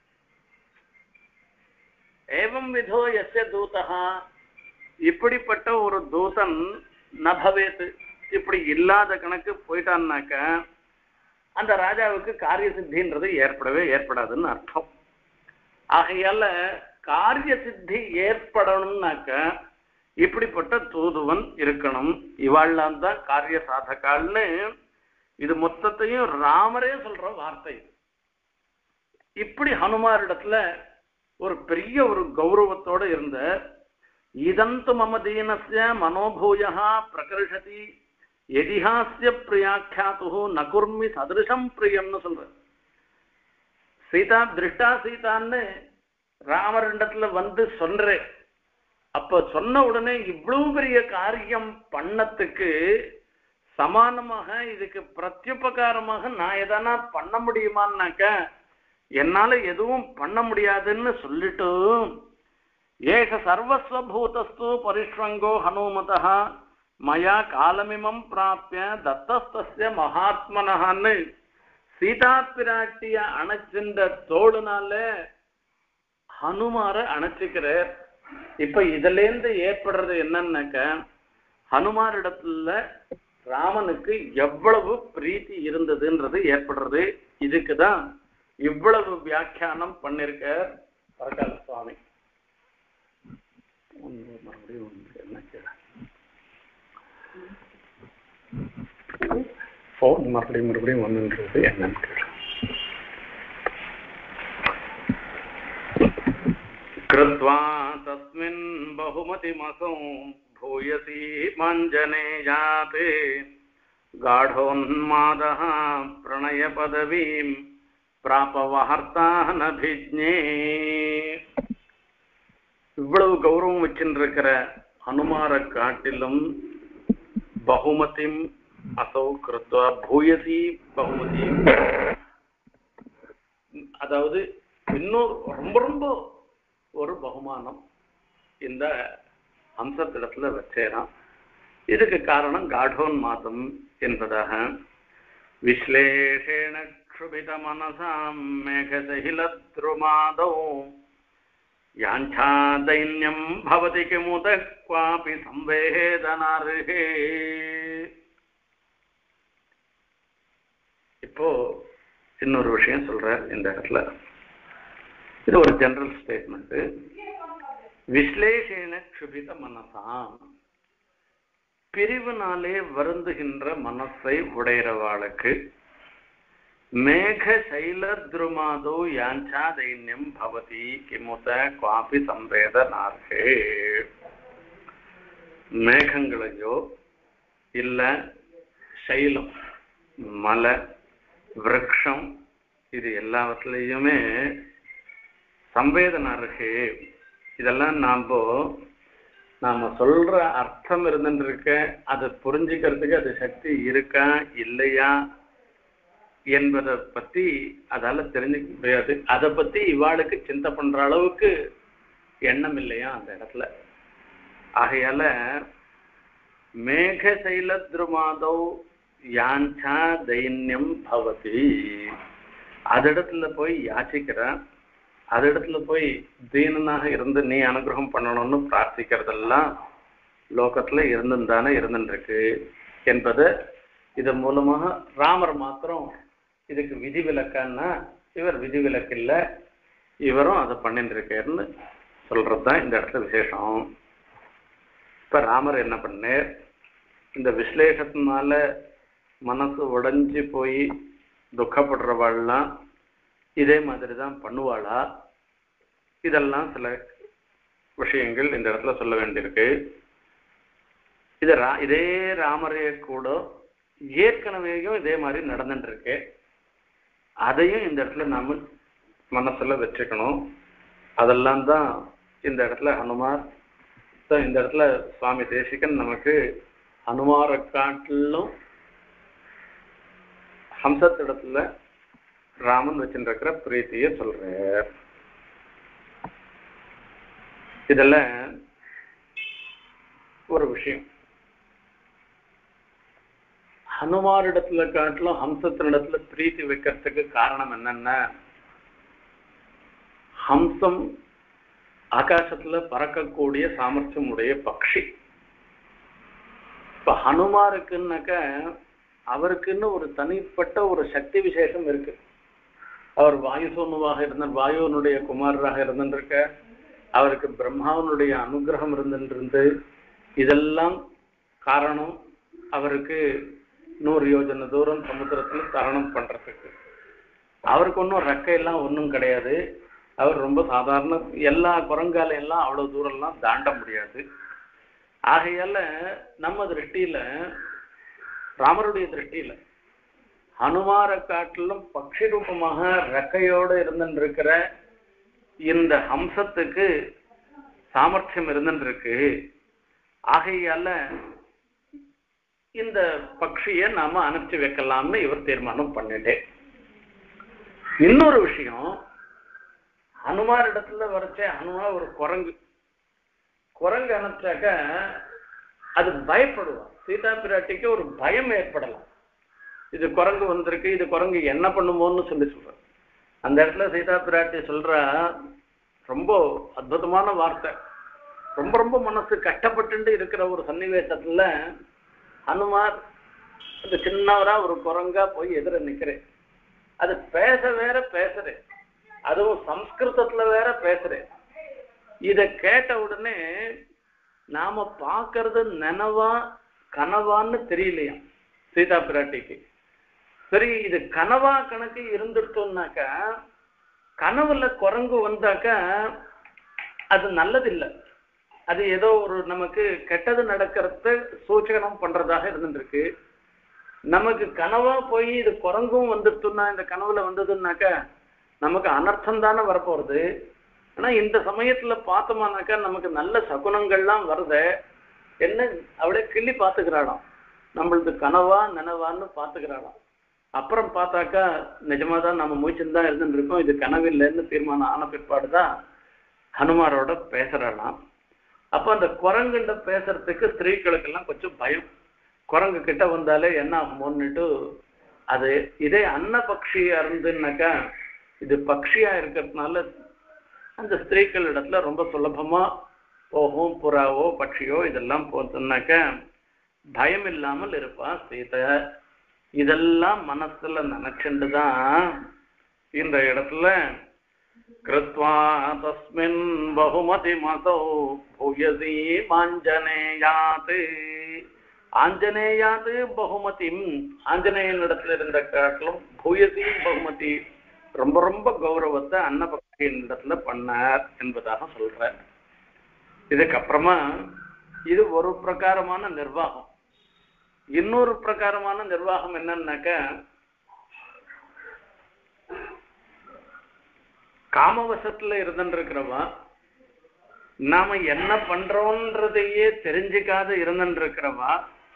ஏவம் விதோ யஸ்ய தூதஹ, இப்படிப்பட்ட ஒரு தூதன் ந பவேத், இப்படி இல்லாத கணக்கு போயிட்டான்னாக்க அந்த ராஜாவுக்கு காரிய சித்தின்றது ஏற்படாதுன்னு அர்த்தம். ஆகையால காரிய சித்தி ஏற்படணும்னாக்க இப்படிப்பட்ட தூதுவன் இருக்கணும். இவாள்லாம் தான் காரிய சாதகால்னு இது மொத்தத்தையும் ராமரே சொல்ற வார்த்தை. இப்படி ஹனுமாரிடத்துல ஒரு பெரிய ஒரு கௌரவத்தோட இருந்த இதந்து மம தீனஸ்ய மனோபூயா பிரகர்ஷதி எதிஹாஸ்ய பிரியாக்கியாத்து நகுர்மி சதிருஷம் பிரியம்னு சொல்ற. சீதா திருஷ்டா சீதான்னு ராமரிடத்துல வந்து சொல்றேன். அப்ப சொன்ன உடனே இவ்வளவு பெரிய காரியம் பண்ணத்துக்கு சமானமாக இதுக்கு பிரத்யுபகாரமாக நான் எதனா பண்ண முடியுமான்னாக்க என்னால எதுவும் பண்ண முடியாதுன்னு சொல்லிட்டு ஏக சர்வஸ்வபூதஸ்து பரிஷ்வங்கோ ஹனுமதः மயா காலமிமம் பிராப்ய தத்தஸ்தஸ்ய மகாத்மனஹான்னு சீதா பிராட்டிய அணைச்சின்ற தோடுனால ஹனுமார அணைச்சிக்கிறார். இப்ப இதுல இருந்து ஏற்படுறது என்னன்னாக்க ஹனுமாரிடத்துல ராமனுக்கு எவ்வளவு பிரீத்தி இருந்ததுன்றது ஏற்படுறது. இதுக்குதான் இவ்வளவு வியாக்கியானம் பண்ணிருக்க பரகால சுவாமி. மறுபடியும் என்ன கேட மறுபடியும் வந்துன்றது என்னன்னு கேட. கிருத்வா தஸ்மின் பகுமதிமசௌ பூயசி மஞ்சனேயாதே காடோன்மாதः பிரணய பதவீம் பிராபவஹர்த்தானபிஜ்ஞே. இவ்வளவு கௌரவம் வச்சிருக்கிற ஹனுமார காட்டிலும் பகுமதிம் அசௌ கிருத்வா பூயசி பகுமதி, அதாவது இன்னும் ரொம்ப ரொம்ப ஒரு பகுமானம் இந்த அம்சத்திடத்துல வச்சேராம். இதுக்கு காரணம் காடோன் மாதம் என்பதாக. விஸ்லேஷேண क्षुभित मनसां मेघसहिलद्रुमादौ याञ्छा दैन्यं भवति किमुत क्वापि संवेदनार्हे. இப்போ இன்னொரு விஷயம் சொல்றார் இந்த இடத்துல. இது ஒரு ஜெனரல் ஸ்டேட்மெண்ட். விஸ்லேஷேன க்ஷுபித மனசாம், பிரிவினாலே வருந்துகின்ற மனசை உடையறவாளுக்கு மேக சைலத்ருமாதோ யாஞ்சா தைன்யம் பவதி கிமுத குவாபி சம்பேதனார்ஹே. மேகங்களையோ இல்ல சைலம் மலை விரக்ஷம் இது எல்லாவற்றிலையுமே சம்பேதனார்ஹே. இதெல்லாம் நாம சொல்ற அர்த்தம் இருந்துருக்க, அதை புரிஞ்சுக்கிறதுக்கு அது சக்தி இருக்கா இல்லையா என்பதை பத்தி அதால தெரிஞ்சுக்க முடியாது. அதை பத்தி இவாளுக்கு சிந்தை பண்ற அளவுக்கு எண்ணம் இல்லையா அந்த இடத்துல. ஆகையால மேக சைலத்ருமாதோ யாஞ்சா தைன்யம் பவதி, அதிடத்துல போய் யாச்சிக்கிறான், அதிடத்துல போய் தீனனாக இருந்து நீ அனுகிரகம் பண்ணணும்னு பிரார்த்திக்கிறதெல்லாம் லோகத்துல இருந்துதானே இருந்துருக்கு என்பதை இதன் மூலமாக ராமர் மாத்திரம் இதுக்கு விதிவிலக்கான்னா இவர் விதிவிலக்கு இல்லை, இவரும் அதை பண்ணிட்டு இருக்காருன்னு சொல்றதுதான் இந்த இடத்துல விசேஷம். இப்ப ராமர் என்ன பண்ணார், இந்த விஸ்லேஷத்தினால மனசு உடைஞ்சு போய் துக்கப்படுறவாள்லாம் இதே மாதிரி தான் பண்ணுவாளா? இதெல்லாம் சில விஷயங்கள் இந்த இடத்துல சொல்ல வேண்டியிருக்கு. இதே ராமரே கூட ஏற்கனவேயும் இதே மாதிரி நடந்துட்டு இருக்கு. அதையும் இந்த இடத்துல நாம மனசுல வச்சுக்கணும். அதெல்லாம் தான் இந்த இடத்துல ஹனுமார், இந்த இடத்துல சுவாமி தேசிகன் நமக்கு ஹனுமாரை காட்டிலும் ஹம்சத்திடத்துல ராமன் வச்சுருக்கிற பிரீத்திய சொல்ற. இதுல ஒரு விஷயம், ஹனுமாரிடத்துல காட்டிலும் ஹம்சத்தினிடத்துல பிரீத்தி வைக்கிறதுக்கு காரணம் என்னன்னா, ஹம்சம் ஆகாசத்துல பறக்கக்கூடிய சாமர்த்தியம் உடைய பக்ஷி. இப்ப ஹனுமாருக்குன்னாக்க அவருக்குன்னு ஒரு தனிப்பட்ட ஒரு சக்தி விசேஷம் இருக்கு. அவர் வாயுசோனுவாக இருந்தார், வாயுனுடைய குமாரராக இருந்திருக்க, அவருக்கு பிரம்மாவனுடைய அனுகிரகம் இருந்திருந்து, இதெல்லாம் காரணம் அவருக்கு 100 யோஜனை தூரம் சமுத்திரத்துல தரணம் பண்றதுக்கு. அவருக்கு ஒன்றும் ரெக்கையெல்லாம் ஒன்றும் கிடையாது. அவர் ரொம்ப சாதாரண, எல்லா குரங்காலையும் எல்லாம் அவ்வளவு தூரம்லாம் தாண்ட முடியாது. ஆகையால நம்ம திருஷ்டியில, ராமருடைய திருஷ்டியில ஹனுமாரை காட்டிலும் பக்ஷி ரூபமாக ரெக்கையோடு இருந்துருக்கிற இந்த ஹம்சத்துக்கு சாமர்த்தியம் இருந்துருக்கு. ஆகையால இந்த பக்ஷியை நாம அனுப்பிச்சு வைக்கலாம்னு இவர் தீர்மானம் பண்ணிட்டேன். இன்னொரு விஷயம், ஹனுமார் இடத்துல வரைச்ச ஹனுமார் ஒரு குரங்கு அனுப்பிச்சாக்க அது பயப்படுவான். சீதா பிராட்டிக்கு ஒரு பயம் ஏற்படலாம். இது குரங்கு வந்திருக்கு, இது குரங்கு என்ன பண்ணுமோன்னு சொல்ற. அந்த இடத்துல சீதா பிராட்டி சொல்ற ரொம்ப அற்புதமான வார்த்தை. ரொம்ப ரொம்ப மனசு கஷ்டப்பட்டு இருக்கிற ஒரு சன்னிவேசத்துல ஹனுமார் அந்த சின்னவரா ஒரு குரங்கா போய் எதிர நிக்கிறேன். அது பேச வேற பேசுறேன், அதுவும் சம்ஸ்கிருதத்துல வேற பேசுறேன். இத கேட்ட உடனே நாம பாக்குறது நனவா கனவான்னு தெரியலையா சீதா பிராட்டிக்கு. சரி, இது கனவா கணக்கு இருந்துட்டோம்னாக்கா, கனவுல குரங்கு வந்தாக்கா அது நல்லதில்லை. அது ஏதோ ஒரு நமக்கு கெட்டது நடக்கிறத சூச்சகனம் பண்றதாக இருந்துருக்கு. நமக்கு கனவா போய் இது குரங்கும் வந்துட்டோம்னா, இந்த கனவுல வந்ததுன்னாக்கா நமக்கு அனர்த்தம் தானே வரப்போறது. ஆனா இந்த சமயத்துல பார்த்தோமானாக்கா நமக்கு நல்ல சகுனங்கள்லாம் வருது. என்ன அப்படியே கிள்ளி பார்த்துக்கிறாளாம், நம்மளது கனவா நனவான்னு பார்த்துக்கிறாளாம். அப்புறம் பார்த்தாக்கா நிஜமாதான் நம்ம மூச்சுன்னு இருந்துட்டு இருக்கோம், இது கனவில்லைன்னு தீர்மானம் ஆன பிற்பாடுதான் ஹனுமாரோட பேசுறாளாம். அப்ப அந்த குரங்குண்ட பேசுறதுக்கு ஸ்திரீகளுக்கெல்லாம் கொஞ்சம் பயம். குரங்கு கிட்ட வந்தாலே என்ன ஆகுமோன்னுட்டு அது இதே அன்ன பக்ஷியா இருந்துன்னாக்கா இது பக்ஷியா இருக்கிறதுனால அந்த ஸ்திரீக்கள் இடத்துல ரொம்ப சுலபமா போகும். புறாவோ பட்சியோ இதெல்லாம் போச்சுன்னாக்க பயம் இல்லாமல் இருப்பா சீதை. இதெல்லாம் மனசுல நினைச்சுண்டுதான் இந்த இடத்துல கிருத்வா தஸ்மின் பகுமதி மசோ பூயசி ஆஞ்சநேயாத். ஆஞ்சநேயாத் பகுமதி, ஆஞ்சநேயன் இடத்துல இருந்த காட்டிலும் பூயசி பகுமதி ரொம்ப ரொம்ப கௌரவத்தை அன்னபக்தியின் இடத்துல பண்ணார் என்பதாக சொல்ற. இதுக்கப்புறமா இது ஒரு பிரகாரமான நிர்வாகம். இன்னொரு பிரகாரமான நிர்வாகம் என்னன்னாக்க காமவசத்துல இருந்துருக்கிறவா நாம என்ன பண்றோன்றதையே தெரிஞ்சுக்காத இருந்துருக்கிறவா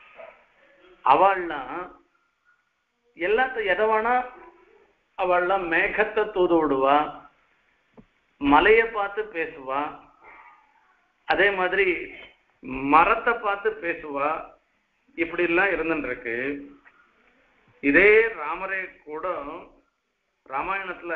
அவள்லாம் எல்லாத்தையும் எதவானா அவள்லாம் மேகத்தை தூது விடுவா, மலையை பார்த்து பேசுவா, அதே மாதிரி மரத்தை பார்த்து பேசுவா, இப்படி எல்லாம் இருந்துருக்கு. இதே ராமரே கூட ராமாயணத்துல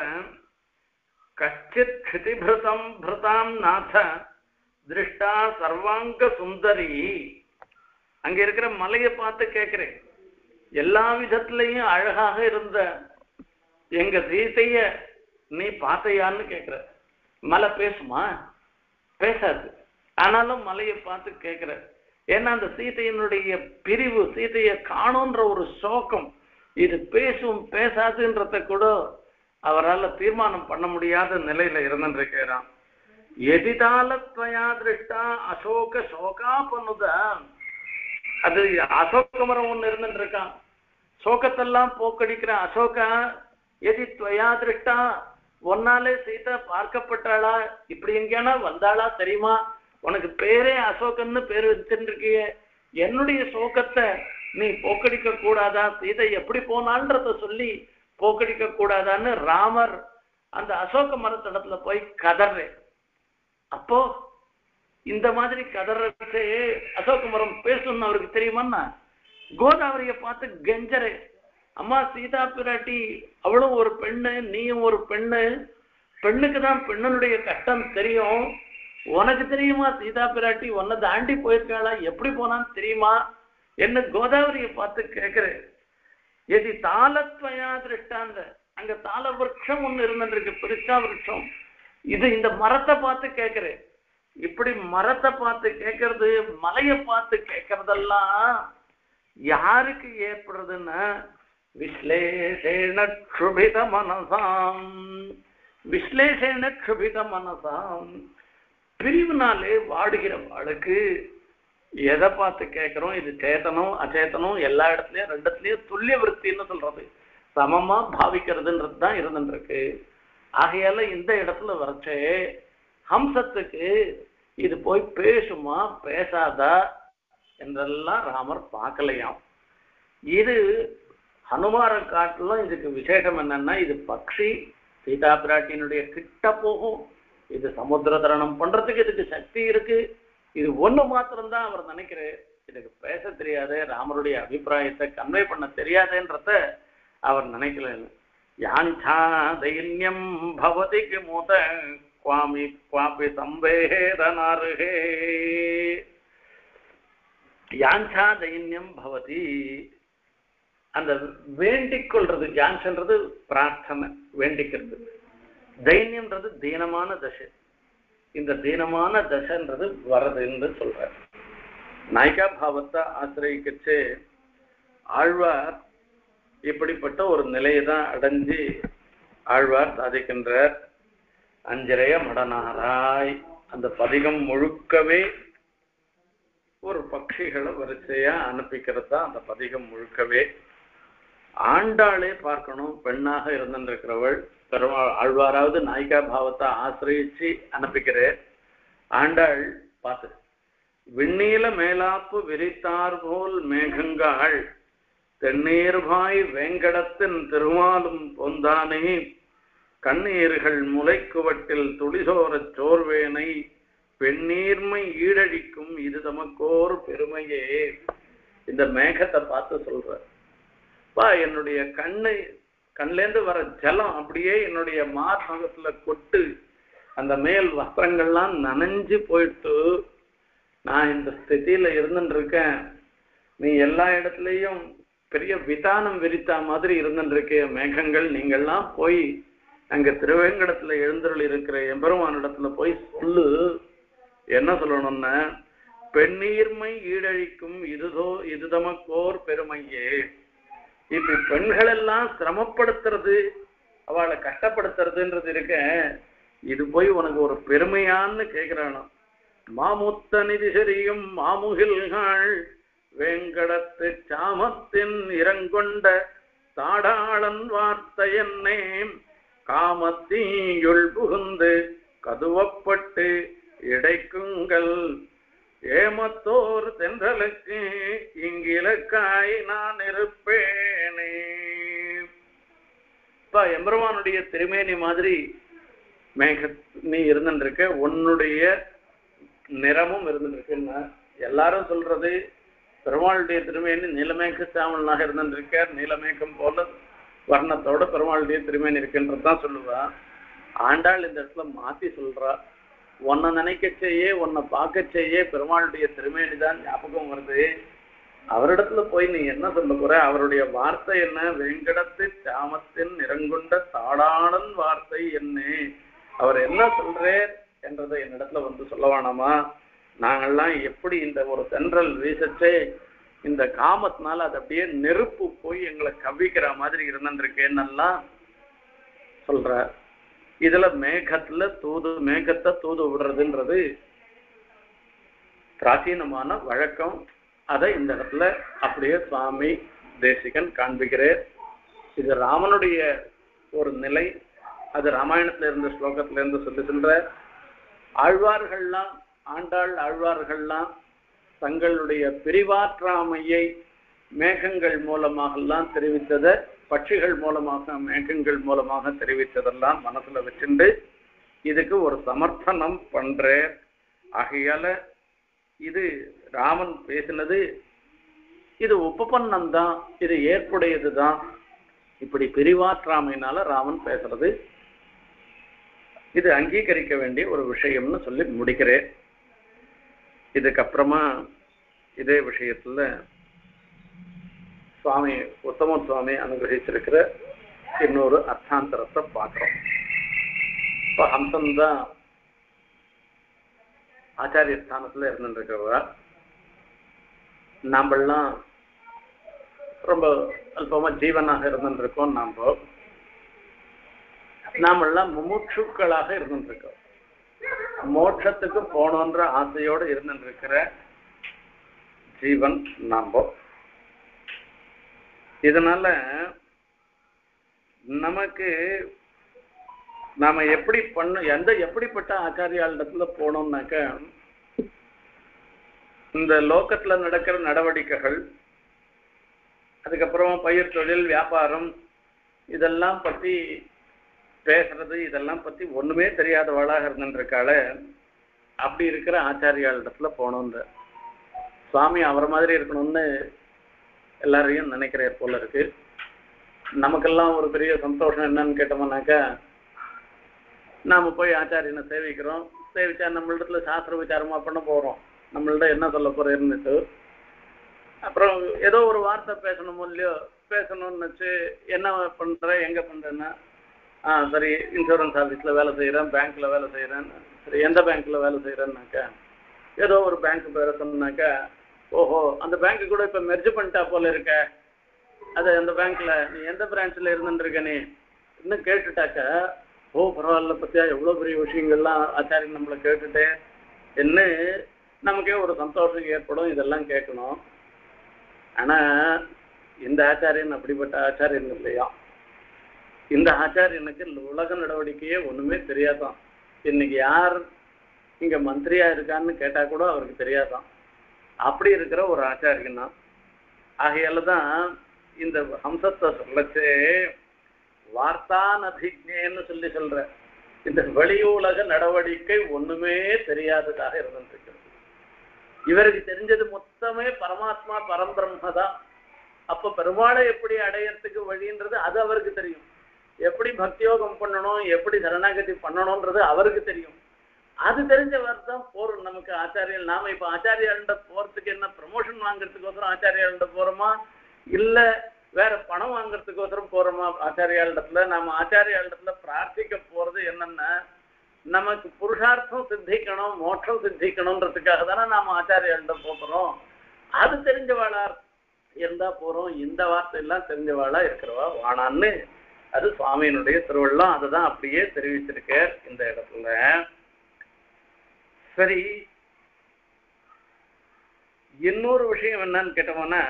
கச்சித் க்ஷிதிபிருதம் பிருதாம் நாத திருஷ்டா சர்வாங்க சுந்தரி, அங்க இருக்கிற மலையை பார்த்து கேட்கிறேன், எல்லா விதத்திலையும் அழகாக இருந்த எங்க சீதைய நீ பார்த்தையான்னு கேட்கிற. மலை பேசுமா? பேசாது. ஆனாலும் மலையை பார்த்து கேட்கிற. ஏன்னா அந்த சீதையினுடைய பிரிவு, சீதையை காணுன்ற ஒரு சோகம், இது பேசும் பேசாதுன்றத கூட அவரால் தீர்மானம் பண்ண முடியாத நிலையில இருந்துருக்கிறான். எதிதாலத்வயா திருஷ்டா அசோக சோகா பண்ணுத, அது அசோக மரம் ஒண்ணு இருந்துட்டு இருக்கான், சோகத்தெல்லாம் போக்கடிக்கிற அசோகா. எதி துவயா திருஷ்டா, ஒன்னாலே சீதா பார்க்கப்பட்டாளா, இப்படி எங்கேனா வந்தாளா தெரியுமா? உனக்கு பேரே அசோகன்னு பேர் வச்சுருக்கிய, என்னுடைய சோகத்தை நீ போக்கடிக்க கூடாதா? சீதை எப்படி போனான்றத சொல்லி போக்கடிக்க கூடாதான்னு ராமர் அந்த அசோக மரத்திடத்துல போய் கதறே. அப்போ இந்த மாதிரி கதறே அசோக மரம் பேசணும்னு அவருக்கு தெரியுமான்னா கோதாவரிய பார்த்து கெஞ்சரே, அம்மா சீதா பிராட்டி அவளும் ஒரு பெண்ணு, நீயும் ஒரு பெண்ணு, பெண்ணுக்கு தான் பெண்ணனுடைய கஷ்டம் தெரியும், உனக்கு தெரியுமா சீதா பிராட்டி உன்னை தாண்டி போயிருக்காளா, எப்படி போனான்னு தெரியுமா என்ன கோதாவரியை பார்த்து கேட்கிறேன். எதி தாளத்வயா திருஷ்டாந்த, அங்க தாள விருட்சம் ஒண்ணு இருந்துருக்கு, பெருசா விருட்சம், இது இந்த மரத்தை பார்த்து கேட்கிறேன். இப்படி மரத்தை பார்த்து கேட்கறது, மலையை பார்த்து கேட்கறதெல்லாம் யாருக்கு ஏற்படுறதுன்னா விஸ்லேஷேன க்ஷுபித மனசாம், விஸ்லேஷேன க்ஷுபித மனசாம், பிரிவுனாலே வாடுகிற வாளுக்கு எதை பார்த்து கேட்கிறோம், இது சேத்தனம் அச்சேத்தனம் எல்லா இடத்துலயும் ரெண்டத்துலயும் துல்லிய விருத்தின்னு சொல்றது, சமமா பாவிக்கிறதுன்றது தான் இருந்துருக்கு. ஆகையால இந்த இடத்துல வரைச்சே ஹம்சத்துக்கு இது போய் பேசுமா பேசாதா என்றெல்லாம் ராமர் பார்க்கலையாம். இது ஹனுமார காட்டிலும் இதுக்கு விசேஷம் என்னன்னா, இது பக்ஷி சீதா பிராட்டியினுடைய கிட்ட போகும், இது சமுத்திர தரணம் பண்றதுக்கு இதுக்கு சக்தி இருக்கு, இது ஒண்ணு மாத்திரம்தான் அவர் நினைக்கிறார், இதுக்கு பேச தெரியாது, ராமருடைய அபிப்பிராயத்தை கன்வே பண்ண தெரியாதுன்றத அவர் நினைக்கல. யாஞ்சா தைன்யம் பவதி கிமுத குவாமி குவாபி சம்பேதனாருகே, யாஞ்சா தைன்யம் பவதி, அந்த வேண்டிக் கொள்றது, யான்சன்றது பிரார்த்தனை வேண்டிக்கிறது, தைன்யம்ன்றது தீனமான தசை, இந்த தீனமான தசைன்றது வரது என்று சொல்ற. நாயிகா பாவத்தை ஆசிரியச்சு ஆழ்வார் இப்படிப்பட்ட ஒரு நிலையை தான் அடைஞ்சு ஆழ்வார் சாதிக்கின்றார். அஞ்சரைய மடனாராய், அந்த பதிகம் முழுக்கவே ஒரு பட்சிகளை வரிசையா அனுப்பிக்கிறது தான் அந்த பதிகம் முழுக்கவே. ஆண்டாளே பார்க்கணும், பெண்ணாக இருந்திருக்கிறவள், பெருமாள் ஆழ்வாராவது நாயிகா பாவத்தை ஆசிரியிச்சு அனுப்பிக்கிறேன். ஆண்டாள் பார்த்து, விண்ணீல மேலாப்பு விரித்தார் போல் மேகங்காள் தென்னீர்பாய் வேங்கடத்தின் திருமாலும் பொந்தானே கண்ணீர்கள் முளைக்குவட்டில் துளிசோரச் சோர்வேனை பெண்ணீர்மை ஈடழிக்கும் இது தமக்கோர் பெருமையே. இந்த மேகத்தை பார்த்து சொல்ற, என்னுடைய கண்லேருந்து வர ஜலம் அப்படியே என்னுடைய மார்பகத்துல கொட்டு, அந்த மேல் வஸ்திரங்கள்லாம் நனைஞ்சு போயிட்டு நான் இந்த ஸ்திதியில இருந்துட்டு இருக்கேன். நீ எல்லா இடத்துலயும் பெரிய விதானம் விரித்தா மாதிரி இருந்துட்டு இருக்கே மேகங்கள், நீங்கள்லாம் போய் அங்க திருவேங்கடத்துல எழுந்தருள் இருக்கிற எம்பெருமானிடத்துல போய் சொல்லு. என்ன சொல்லணும்னா, பெண்ணீர்மை ஈடழிக்கும் இது தமக்கோர் பெருமையே. இப்ப பெண்கள் எல்லாம் சிரமப்படுத்துறது, அவளை கஷ்டப்படுத்துறதுன்றது இருக்க, இது போய் உனக்கு ஒரு பெருமையான்னு கேட்கிறானோ. மாமுத்த நிதி சரியும் மாமுகில்கள் வேங்கடத்து சாமத்தின் இரங்கொண்ட தாடாளன் வார்த்தை என்னே காமத்தீயுள் புகுந்து கதுவப்பட்டு இடைக்குங்கள் ஏமத்தோர் தென்றலுக்கு இங்கிலக்காய் நான் இருப்பேனே. இப்ப எம்பெருமானுடைய திருமேனி மாதிரி மேக நீ இருந்துருக்க, உன்னுடைய நிறமும் இருந்துருக்குன்னா எல்லாரும் சொல்றது பெருமாளுடைய திருமேனி நீலமேக சாமலனாக இருந்துருக்கார், நீலமேகம் போல வர்ணத்தோட பெருமாளுடைய திருமேனி இருக்குன்றதான் சொல்லுவா. ஆண்டாள் இந்த இடத்துல மாத்தி சொல்றா, உன்னை நினைக்க செய்ய உன்னை பார்க்க செய்ய பெருமாளுடைய திருமேனி தான் ஞாபகம் வருது. அவரிடத்துல போய் நீ என்ன சொல்ல போற? அவருடைய வார்த்தை என்ன? வெங்கடத்து சாமத்தின் நிறங்குண்ட தாடாளன் வார்த்தை என்ன? அவர் என்ன சொல்றார் என்றதை என்னிடத்துல வந்து சொல்ல வேணாமா? நாங்கள்லாம் எப்படி இந்த ஒரு தென்றல் வீசச்சே இந்த காமத்தினால அது அப்படியே நெருப்பு போய் எங்களை கவ்விக்கிற மாதிரி இருந்திருக்கேன்னெல்லாம் சொல்ற. இதுல மேகத்தை தூது விடுறதுன்றது பிராச்சீனமான வழக்கம். அதை இந்த இடத்துல அப்படியே சுவாமி தேசிகன் காண்பிக்கிறார். இது ராமனுடைய ஒரு நிலை. அது ராமாயணத்துல இருந்த ஸ்லோகத்துல இருந்து சொல்ற ஆழ்வார்கள்லாம், ஆண்டாள் ஆழ்வார்கள்லாம் தங்களுடைய பிரிவாற்றாமையை மேகங்கள் மூலமாகலாம் தெரிவித்ததை, பட்சிகள் மூலமாக மேகங்கள் மூலமாக தெரிவித்ததெல்லாம் மனசுல வச்சுண்டு இதுக்கு ஒரு சமர்ப்பணம் பண்ற. ஆகையால இது ராமன் பேசினது இது உபபன்னம் தான், இது ஏற்புடையது தான். இப்படி பிரிவாற்றாமையினால ராமன் பேசுறது இது அங்கீகரிக்க வேண்டிய ஒரு விஷயம்னு சொல்லி முடிக்கிறேன். இதுக்கப்புறமா இதே விஷயத்துல சுவாமி உத்தம சுவாமி அனுகிரகிச்சிருக்கிற இன்னொரு அர்த்தாந்தரத்தை பார்க்கிறோம். இப்ப ஹம்சன்தான் ஆச்சாரிய ஸ்தானத்துல இருந்துருக்கிறவா. நாமெல்லாம் ரொம்ப அல்பமா ஜீவனாக இருந்துருக்கோம். நாமெல்லாம் முமுட்சுக்களாக இருந்துருக்கோம். மோட்சத்துக்கு போனோன்ற ஆசையோடு இருந்துருக்கிற ஜீவன் நாம. இதனால நமக்கு நாம எப்படி எப்படிப்பட்ட ஆச்சாரியாளிடத்துல போனோம்னாக்க, இந்த லோகத்துல நடக்கிற நடவடிக்கைகள், அதுக்கப்புறம் பயிர் தொழில் வியாபாரம் இதெல்லாம் பத்தி பேசுறது, இதெல்லாம் பத்தி ஒண்ணுமே தெரியாதவளாக இருந்துருக்காள. அப்படி இருக்கிற ஆச்சாரியாளிடத்துல போனோன்ற சுவாமி அவரை மாதிரி இருக்கணும்னு எல்லாரையும் நினைக்கிறார் போல இருக்கு. நமக்கெல்லாம் ஒரு பெரிய சந்தோஷம் என்னன்னு கேட்டோம்னாக்கா, நாம போய் ஆச்சாரியனை சேவிக்கிறோம். சேவிச்சா நம்மளிடத்துல சாஸ்திர விசாரமா பண்ண போறோம். நம்மள்ட என்ன சொல்ல போறேன்னுட்டு அப்புறம் ஏதோ ஒரு வார்த்தை பேசணும் இல்லையோ, பேசணும்னு வச்சு என்ன பண்ற எங்க பண்றேன்னா, சரி இன்சூரன்ஸ் ஆஃபீஸ்ல வேலை செய்யறேன், பேங்க்ல வேலை செய்யறேன். சரி எந்த பேங்க்ல வேலை செய்யறேன்னாக்கா, ஏதோ ஒரு பேங்க் பேர சொன்னாக்கா, ஓஹோ அந்த பேங்க் கூட இப்ப மெர்ஜ் பண்ணிட்டா போல இருக்க, அது அந்த பேங்க்ல நீ எந்த பிரான்ச்ல இருந்துருக்க நீ இன்னும் கேட்டுட்டாக்க, ஓ பரவாயில்ல பத்தியா எவ்வளவு பெரிய விஷயங்கள்லாம் ஆச்சாரியன் நம்மளை கேட்டுட்டு என்ன நமக்கே ஒரு சந்தோஷம் ஏற்படும். இதெல்லாம் கேட்கணும். ஆனா இந்த ஆச்சாரியன் அப்படிப்பட்ட ஆச்சாரியன் இல்லையா. இந்த ஆச்சாரியனுக்கு உலக நடவடிக்கையே ஒண்ணுமே தெரியாதான். இன்னைக்கு யார் இங்க மந்திரியா இருக்கான்னு கேட்டா கூட அவருக்கு தெரியாதான். அப்படி இருக்கிற ஒரு ஆச்சாரியன் தான். ஆகையாலதான் இந்த ஹம்சத்தை சொல்லச்சு வார்த்தான் அபிஜ்ஞன்னு சொல்ற. இந்த வெளி உலக நடவடிக்கை ஒண்ணுமே தெரியாததாக இருந்திருக்கிறது. இவருக்கு தெரிஞ்சது மொத்தமே பரமாத்மா பரம்பிரம்ம தான். அப்ப பெருமாளை எப்படி அடையறதுக்கு வழின்றது அது அவருக்கு தெரியும். எப்படி பக்தியோகம் பண்ணணும், எப்படி சரணாகதி பண்ணணும்ன்றது அவருக்கு தெரியும். அது தெரிஞ்சவர் தான் போறோம் நமக்கு ஆச்சாரியல். நாம இப்ப ஆச்சாரியாள்கிட்ட போறதுக்கு என்ன ப்ரமோஷன் வாங்குறதுக்கோசரம் ஆச்சாரியாள்கிட்ட போறோமா, இல்ல வேற பணம் வாங்குறதுக்கோசரம் போறோமா ஆச்சாரியாளிடத்துல? நாம ஆச்சாரியாளிடத்துல பிரார்த்திக்க போறது என்னன்னா, நமக்கு புருஷார்த்தம் சித்திக்கணும், மோட்சம் சித்திக்கணும்ன்றதுக்காக தானே நாம ஆச்சாரியாள்கிட்ட போறோம். அது தெரிஞ்சவாளா இருந்தா போறோம். இந்த வார்த்தை எல்லாம் தெரிஞ்சவாளா இருக்கிறவா வானான்னு அது சுவாமியினுடைய திருவள்ளம். அதுதான் அப்படியே தெரிவிச்சிருக்கார் இந்த இடத்துல. சரி, இன்னொரு விஷயம் என்னன்னு கேட்டோம்னா,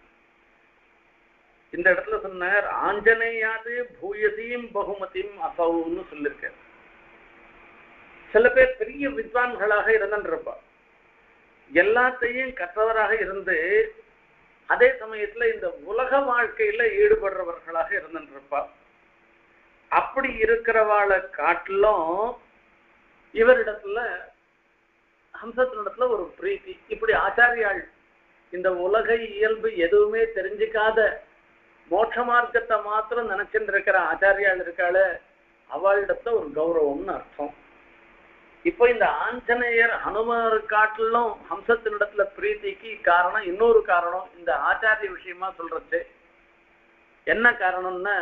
இந்த இடத்துல சொன்னார் ஆஞ்சநேயாது பூயசீம் பகுமதியும் அசவுன்னு சொல்லியிருக்கார். சில பேர் பெரிய வித்வான்களாக இருந்திருப்பா, எல்லாத்தையும் கற்றவராக இருந்து அதே சமயத்துல இந்த உலக வாழ்க்கையில ஈடுபடுறவர்களாக இருந்திருப்பா. அப்படி இருக்கிறவாளை காட்டிலும் இவரிடத்துல ஹம்சத்தினிடத்துல ஒரு பிரீத்தி. இப்படி ஆச்சாரியாள் இந்த உலக இயல்பு எதுவுமே தெரிஞ்சுக்காத மோட்ச மார்க்கத்தை மாத்திரம் நினைச்சுட்டு இருக்கிற ஆச்சாரியாள் இருக்காள, அவளிடத்துல ஒரு கௌரவம்னு அர்த்தம். இப்போ இந்த ஆஞ்சநேயர் ஹனுமார் காட்டிலும் ஹம்சத்தினிடத்துல பிரீத்திக்கு காரணம் இன்னொரு காரணம் இந்த ஆச்சாரிய விஷயமா சொல்றது. என்ன காரணம்னா,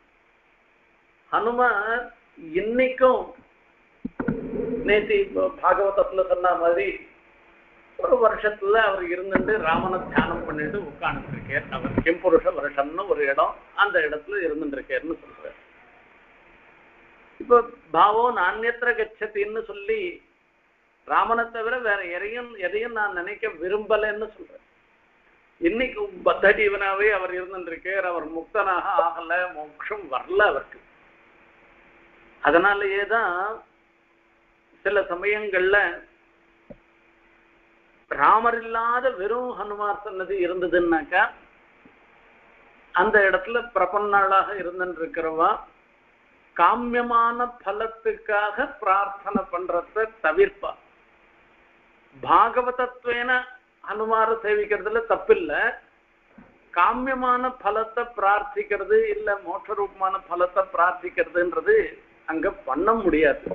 ஹனுமார் இன்னைக்கும் நேத்தி பாகவதத்துல சொன்ன மாதிரி ஒரு வருஷத்துல அவர் இருந்துட்டு ராமனை தியானம் பண்ணிட்டு உட்கார்ந்து இருக்கார். அவர் கிம்புருஷ வருஷம்னு ஒரு இடம், அந்த இடத்துல இருந்துட்டு இருக்காருன்னு சொல்றார். இப்ப பாவம் நானியத்திர கச்சத்தின்னு சொல்லி ராமனை தவிர வேற எதையும் நான் நினைக்க விரும்பலன்னு சொல்றேன். இன்னைக்கு பத்த ஜீவனாவே அவர் இருந்துருக்கார். அவர் முக்தனாக ஆகல, மோட்சம் வரல அவருக்கு. அதனாலேயேதான் சில சமயங்கள்ல ராமர் இல்லாத வெறும் ஹனுமார் சன்னதி இருந்ததுன்னாக்கா அந்த இடத்துல பிரபன்னாளாக இருந்துருக்கிறவா காமியமான பலத்துக்காக பிரார்த்தனை பண்றத தவிர்ப்பா. பாகவதத்வேன ஹனுமார சேவிக்கிறதுல தப்பில்லை. காமியமான பலத்தை பிரார்த்திக்கிறது இல்ல மோட்ச ரூபமான பலத்தை பிரார்த்திக்கிறதுன்றது அங்க பண்ண முடியாது.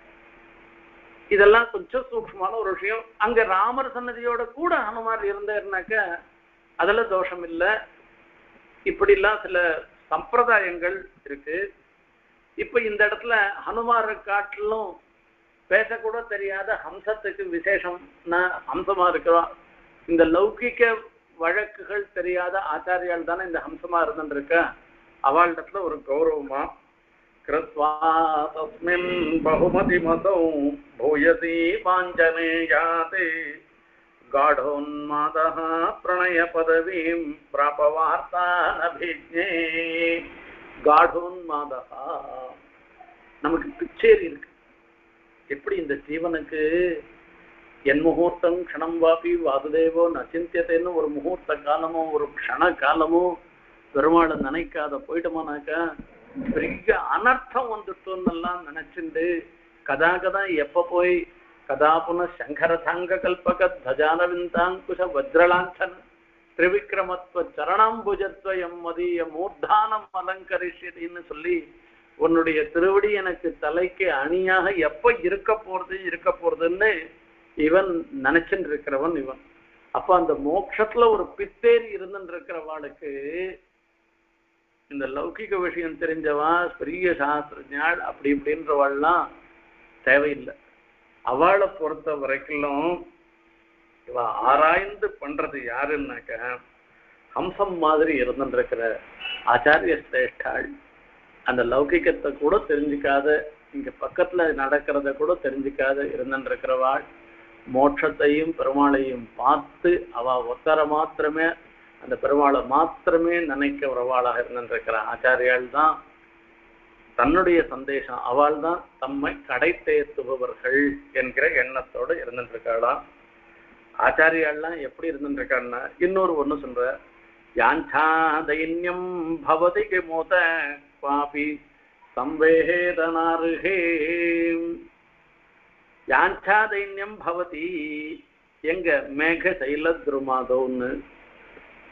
இதெல்லாம் கொஞ்சம் சூக்ஷ்மமான ஒரு விஷயம். அங்க ராமர் சன்னதியோட கூட ஹனுமார் இருந்தாருனாக்க அதுல தோஷம் இல்லை. இப்படிலாம் சில சம்பிரதாயங்கள் இருக்கு. இப்ப இந்த இடத்துல ஹனுமாரை காட்டிலும் பேசக்கூட தெரியாத ஹம்சத்துக்கு விசேஷம்னா ஹம்சமா இருக்கிறா. இந்த லௌகிக்க வழக்குகள் தெரியாத ஆச்சாரியால் தானே இந்த ஹம்சமா இருந்துருக்க. அவளிடத்துல ஒரு கௌரவமா கிருத்வா தஸ்மின் பகுமதி மதோ பூயசி பாஞ்சனேயாதே காடோன்மாதஹ பிரணய பதவீம் பிராபவார்த்தானபிஜ்ஞே. காடோன்மாதஹா நமக்கு பிச்சேரி இருக்கு. எப்படி இந்த ஜீவனுக்கு என் முகூர்த்தம் க்ஷணம் வாபி வாசுதேவோ நச்சிந்தியத்தைன்னு ஒரு முகூர்த்த காலமோ ஒரு க்ஷண காலமோ பெருமாளை நினைக்காத போயிட்டோமானாக்கா பெரிய அனர்த்தம் வந்துட்டோன்னெல்லாம் நினைச்சுண்டு கதா கதா எப்ப போய் கதா புன சங்கர சாங்க கல்பக தஜானவிந்தாங்குஷ வஜ்ரலாஞ்சன திரிவிக்ரமத்வ சரணாம்புஜத்வயம் மதிய மூர்தானம் அலங்கரிஷின்னு சொல்லி உன்னுடைய திருவடி எனக்கு தலைக்கு அணியாக எப்ப இருக்க போறதுன்னு இவன் நினைச்சுட்டு இருக்கிறவன் இவன். அப்ப அந்த மோட்சத்துல ஒரு பித்தேரி இருந்துட்டு இருக்கிறவாளுக்கு இந்த லௌகிக விஷயம் தெரிஞ்சவா பெரிய சாஸ்திரஞாள் அப்படி இப்படின்றவாள்லாம் தேவையில்லை. அவளை பொறுத்த வரைக்கும் இவ ஆராய்ந்து பண்றது யாருன்னாக்க ஹம்சம் மாதிரி இருந்துட்டு இருக்கிற ஆச்சாரிய சிரேஷ்டாள். அந்த லௌகிகத்தை கூட தெரிஞ்சுக்காத, இங்க பக்கத்துல நடக்கிறத கூட தெரிஞ்சுக்காத இருந்துட்டு இருக்கிறவாள் மோட்சத்தையும் பெருமாளையும் பார்த்து அவ ஒத்தர மாத்திரமே அந்த பெருமாளை மாத்திரமே நினைக்க உறவாளாக இருந்திருக்கிற ஆச்சாரியால் தான் தன்னுடைய சந்தேஷம் அவள் தான் தம்மை கடை தேர்த்துபவர்கள் என்கிற எண்ணத்தோடு இருந்துருக்காளாம். ஆச்சாரியாள்லாம் எப்படி இருந்துருக்கான்னா இன்னொரு ஒண்ணு சொல்ற, யாஞ்சா தைன்யம் பவதி கிமோத பாபி சம்வேதனாருகே. யாஞ்சா தைன்யம் பவதி எங்க மேக சைல துருமாதோன்னு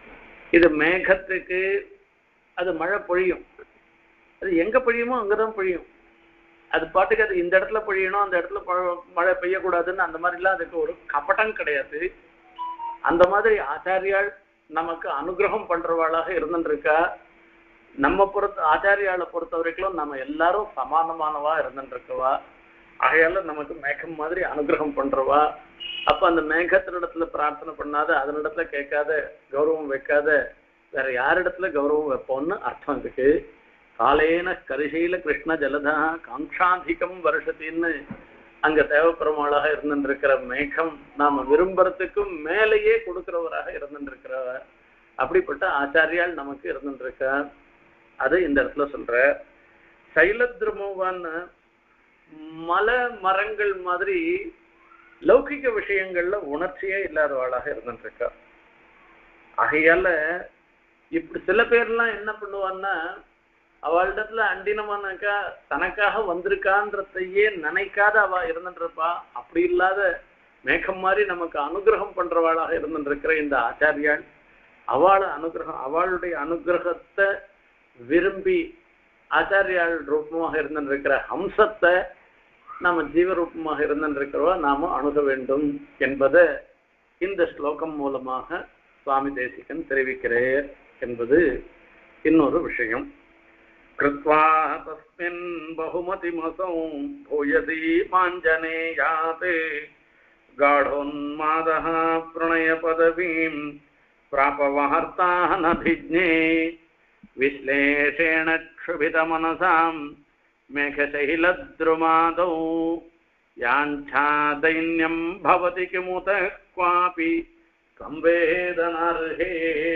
இது மேகத்துக்கு அது மழை பொழியும், அது எங்க பொழியுமோ அங்கதான் பொழியும். அது பாட்டுக்கு அது இந்த இடத்துல பொழியணும் அந்த இடத்துல மழை பெய்யக்கூடாதுன்னு அந்த மாதிரிலாம் அதுக்கு ஒரு கபட்டம் கிடையாது. அந்த மாதிரி ஆச்சாரியால் நமக்கு அனுகிரகம் பண்றவாளாக இருந்துருக்கா. நம்ம ஆச்சாரியால பொறுத்த வரைக்கும் நம்ம எல்லாரும் சமானமானவா இருந்துருக்கவா. ஆகையால நமக்கு மேகம் மாதிரி அனுகிரகம் பண்றவா. அப்ப அந்த மேகத்தினிடத்துல பிரார்த்தனை பண்ணாத, அதனிடத்துல கேட்காத, கௌரவம் வைக்காத வேற யாரிடத்துல கௌரவம் வைப்போம்னு அர்த்தம் இருக்கு. காலேன கரிசையில கிருஷ்ண ஜலதா காங்காதிகம் வருஷத்தின்னு அங்க தேவப்பெருமாளாக இருந்துருக்கிற மேகம் நாம விரும்புறதுக்கும் மேலேயே கொடுக்கிறவராக இருந்துருக்கிறவர். அப்படிப்பட்ட ஆச்சாரியால் நமக்கு இருந்துருக்கார். அது இந்த இடத்துல சொல்ற. சைலத்ருமோவான்னு மலை மரங்கள் மாதிரி லௌகிக விஷயங்கள்ல உணர்ச்சியே இல்லாதவாளாக இருந்துருக்கா. ஆகையால இப்படி சில பேர்லாம் என்ன பண்ணுவான்னா, அவளிடத்துல அண்டினமானாக்கா தனக்காக வந்திருக்கான்றதையே நினைக்காத அவ இருந்துருப்பா. அப்படி இல்லாத மேகம் மாதிரி நமக்கு அனுகிரகம் பண்றவாளாக இருந்துருக்கிற இந்த ஆச்சாரியால் அவளுடைய அனுகிரகத்தை விரும்பி ஆச்சாரியால் ரூபமாக இருந்திருக்கிற ஹம்சத்தை நாம ஜீவரூபமாக இருந்திருக்கிறவா நாம அணுக வேண்டும் என்பதை இந்த ஸ்லோகம் மூலமாக சுவாமி தேசிகன் தெரிவிக்கிறார் என்பது இன்னொரு விஷயம். கிருத்வா தஸ்மின் பகுமதிமசௌ பூயதி மாஞ்சனேயாதே காடோன்மாதः பிரணய பதவீம் பிராபவார்த்தானபிஜ்ஞே விஸ்லேஷேண க்ஷுபிதமனசாம் மேகசைலத்ருமாதௌ யாஞ்சாதைன்யம் பவதி கிமுத க்வாபி சம்வேதனார்ஹே.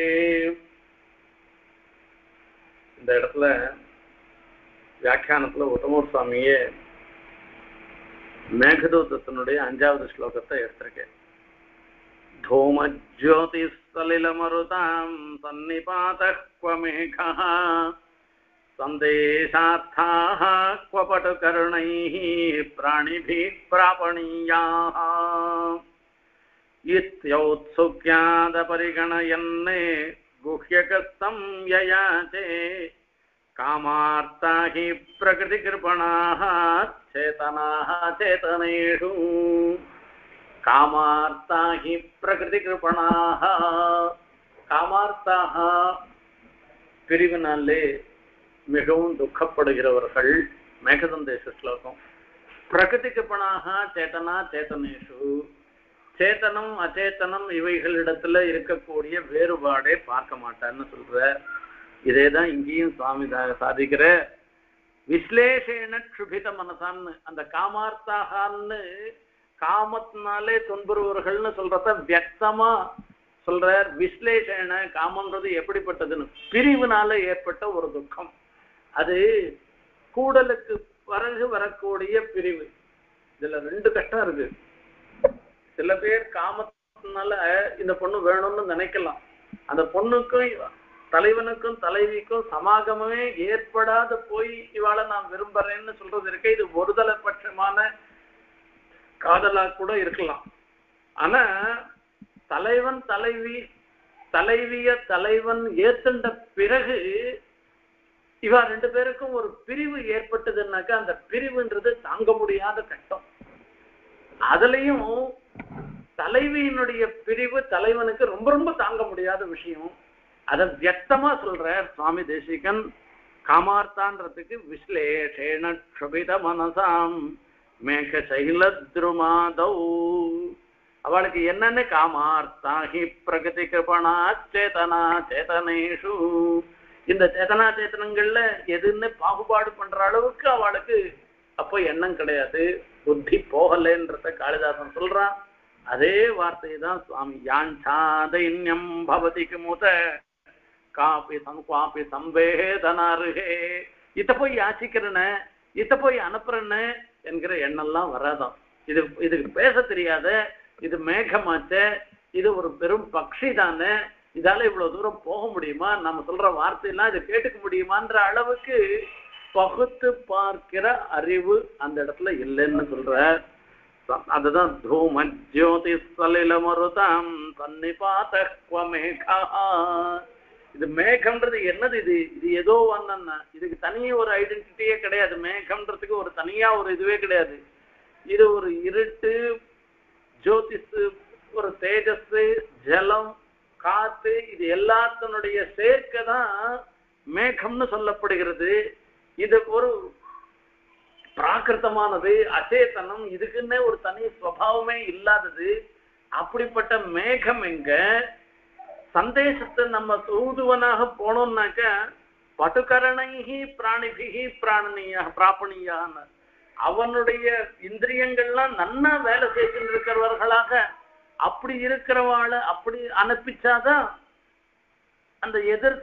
இந்த இடத்துல வியாக்கியானத்துல உத்தமூர் சுவாமியே மேகதூதத்தினுடைய 5வது ஸ்லோகத்தை எடுத்திருக்கேன். धूमज्योतिस्सलिलमरुतां सन्निपातः क्व मेघः सन्देशार्थाः क्व पटुकर्णैः प्राणिभिः प्रापणीयाः इत्यौत्सुक्यादपरिगणयन् गुह्यकस्तं ययाचे कामार्ता हि प्रकृतिकृपणाः चेतनाः चेतनेषु காமார்த்தா ஹி பிரகிருதி கிருபணாக. காமார்த்தாக பிரிவினாலே மிகவும் துக்கப்படுகிறவர்கள். மேகசந்தேச ஸ்லோகம். பிரகிருதி கிருபணாக சேத்தனா சேத்தனேஷு. சேத்தனம் அச்சேத்தனம் இவைகளிடத்துல இருக்கக்கூடிய வேறுபாடே பார்க்க மாட்டான்னு சொல்ற. இதேதான் இங்கேயும் சுவாமி சாதிக்கிற. விஸ்லேஷேன க்ஷுபித மனசான்னு அந்த காமார்த்தாகான்னு காமத்தினாலே துன்புறுவர்கள்னு சொல்றத வியக்தமா சொல்ற. விஸ்லேஷன காமன்றது எப்படிப்பட்டதுன்னு பிரிவினால ஏற்பட்ட ஒரு துக்கம். அது கூடலுக்கு பிறகு வரக்கூடிய பிரிவு. இதுல 2 கஷ்டம் இருக்கு. சில பேர் காமத்தினால இந்த பொண்ணு வேணும்னு நினைக்கலாம். அந்த பொண்ணுக்கும் தலைவனுக்கும் தலைவிக்கும் சமாகமே ஏற்படாத போய் இவாளை நான் விரும்புறேன்னு சொல்றது இருக்க. இது ஒருதலை பட்சமான காதலா கூட இருக்கலாம். ஆனா தலைவன் தலைவிய தலைவன் ஏத்துண்ட பிறகு இவா 2 பேருக்கும் ஒரு பிரிவு ஏற்பட்டதுன்னாக்கா அந்த பிரிவுன்றது தாங்க முடியாத கஷ்டம். அதுலயும் தலைவியினுடைய பிரிவு தலைவனுக்கு ரொம்ப ரொம்ப தாங்க முடியாத விஷயம். அதை வியக்தமா சொல்ற சுவாமி தேசிகன். காமார்த்தான்றதுக்கு விஸ்லேஷேண க்ஷுபித மனசாம் மேகசைலத்ருமாதௌ. அவளுக்கு என்னன்னு காமார்த்தா ஹி பிரகிருதி கிருபணா சேதனா சேதனேஷு. இந்த சேதனா சேத்தனங்கள்ல எதுன்னு பாகுபாடு பண்ற அளவுக்கு அவளுக்கு அப்போ எண்ணம் கிடையாது, புத்தி போகலன்றத காளிதாசன் சொல்றான். அதே வார்த்தை தான் சுவாமி. யாஞ்சாதைன்யம் பவதி கிமுத காபி சம்வேதனாருகே. இத போய் யாச்சிக்கிறன, இத போய் அனுப்புறன்னு என்கிற எண்ணெல்லாம் வராதான். இதுக்கு பேச தெரியாத, இது மேகமாச்ச, இது ஒரு பெரும் பக்ஷி தானே, இதால இவ்வளவு தூரம் போக முடியுமா, நம்ம சொல்ற வார்த்தையெல்லாம் இது கேட்டுக்க முடியுமான்ற அளவுக்கு பகுத்து பார்க்கிற அறிவு அந்த இடத்துல இல்லைன்னு சொல்ற. அதுதான் தூமஜ்யோதி சலிலமருதாம் சன்னிபாத க்வ மேகா. இது மேகம்ன்றது என்னது? இது இது ஏதோ ஒன்னா, இதுக்கு தனியே ஒரு ஐடென்டிட்டியே கிடையாது. மேகம்ன்றதுக்கு ஒரு தனியா ஒரு இதுவே கிடையாது. இது ஒரு இருட்டு, ஜோதிஷ், ஒரு தேஜஸ், ஜலம், காத்து, இது எல்லாத்தினுடைய சேர்க்கை தான் மேகம்னு சொல்லப்படுகிறது. இது ஒரு பிராகிருத்தமானது, அச்சேதனம், இதுக்குன்னே ஒரு தனி சுவாவமே இல்லாதது. அப்படிப்பட்ட மேகம் எங்க சந்தேசத்தை நம்ம தூதுவனாக போனோம்னாக்க பட்டுக்கரணைகி பிராணிபிகி பிராபணியான அவனுடைய இந்திரியங்கள்லாம் நன்னா வேலை செய்து இருக்கிறவர்களாக அப்படி இருக்கிறவாளை அப்படி அனுப்பிச்சாதான் அந்த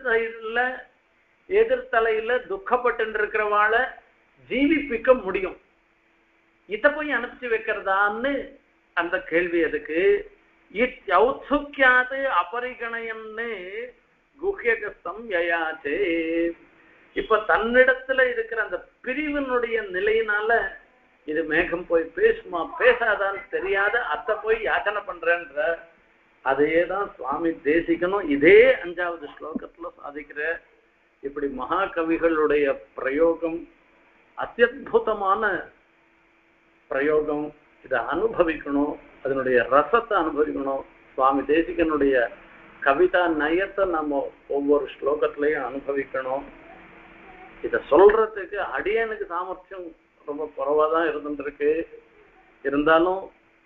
எதிர்த்தலையில துக்கப்பட்டு இருக்கிறவாளை ஜீவிப்பிக்க முடியும். இத போய் அனுப்பிச்சு வைக்கிறதான்னு அந்த கேள்வி எதுக்கு? ஔத்சுக்கியாது அபரிகணயம்னு குஹ்யகஸ்தம் யயாச்சே. இப்ப தன்னிடத்துல இருக்கிற அந்த பிரிவினுடைய நிலையினால இது மேகம் போய் பேசுமா பேசாதான்னு தெரியாத அத்தை போய் யாச்சனை பண்றேன்ற அதையேதான் சுவாமி தேசிகனும் இதே 5வது ஸ்லோகத்துல சாதிக்கிற. இப்படி மகாகவிகளுடைய பிரயோகம் அத்தியுதமான பிரயோகம். இதை அனுபவிக்கணும், அதனுடைய ரசத்தை அனுபவிக்கணும். சுவாமி தேசிகனுடைய கவிதா நயத்தை நம்ம ஒவ்வொரு ஸ்லோகத்திலையும் அனுபவிக்கணும். இதை சொல்றதுக்கு அடியனுக்கு சாமர்த்தியம் ரொம்ப குறைவாதான் இருந்துருக்கு. இருந்தாலும்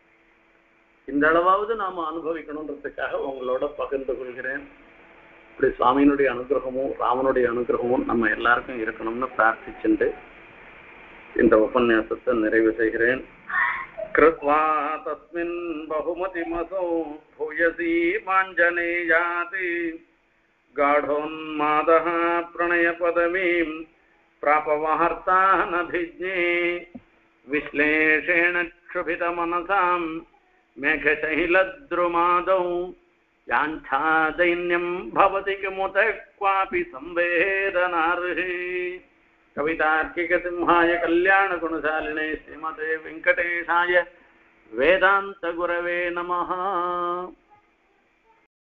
இந்த அளவாவது நாம அனுபவிக்கணுன்றதுக்காக உங்களோட பகிர்ந்து கொள்கிறேன். இப்படி சுவாமியினுடைய அனுகிரகமும் ராமனுடைய அனுகிரகமும் நம்ம எல்லாருக்கும் இருக்கணும்னு பிரார்த்திச்சுட்டு இந்த உபன்யாசத்தை நிறைவு செய்கிறேன். கிருத்வா தஸ்மின் பகுமதிமசோ பூயசி மாஞ்சனேயாதி காடோன்மாதः பிரணய பதவீம் பிராபவார்த்தானபிஜ்ஞே விஸ்லேஷேண க்ஷுபித மனசாம் மேகசைலத்ருமாதௌ யாஞ்சாதைன்யம் பவதி கிமுத க்வாபி சம்வேதனார்ஹி. கவிதார்க்கிக சிம்ஹாய கல்யாண குணசாலினே ஸ்ரீமதே வெங்கடேஷாய வேதாந்த குரவே நமஹ.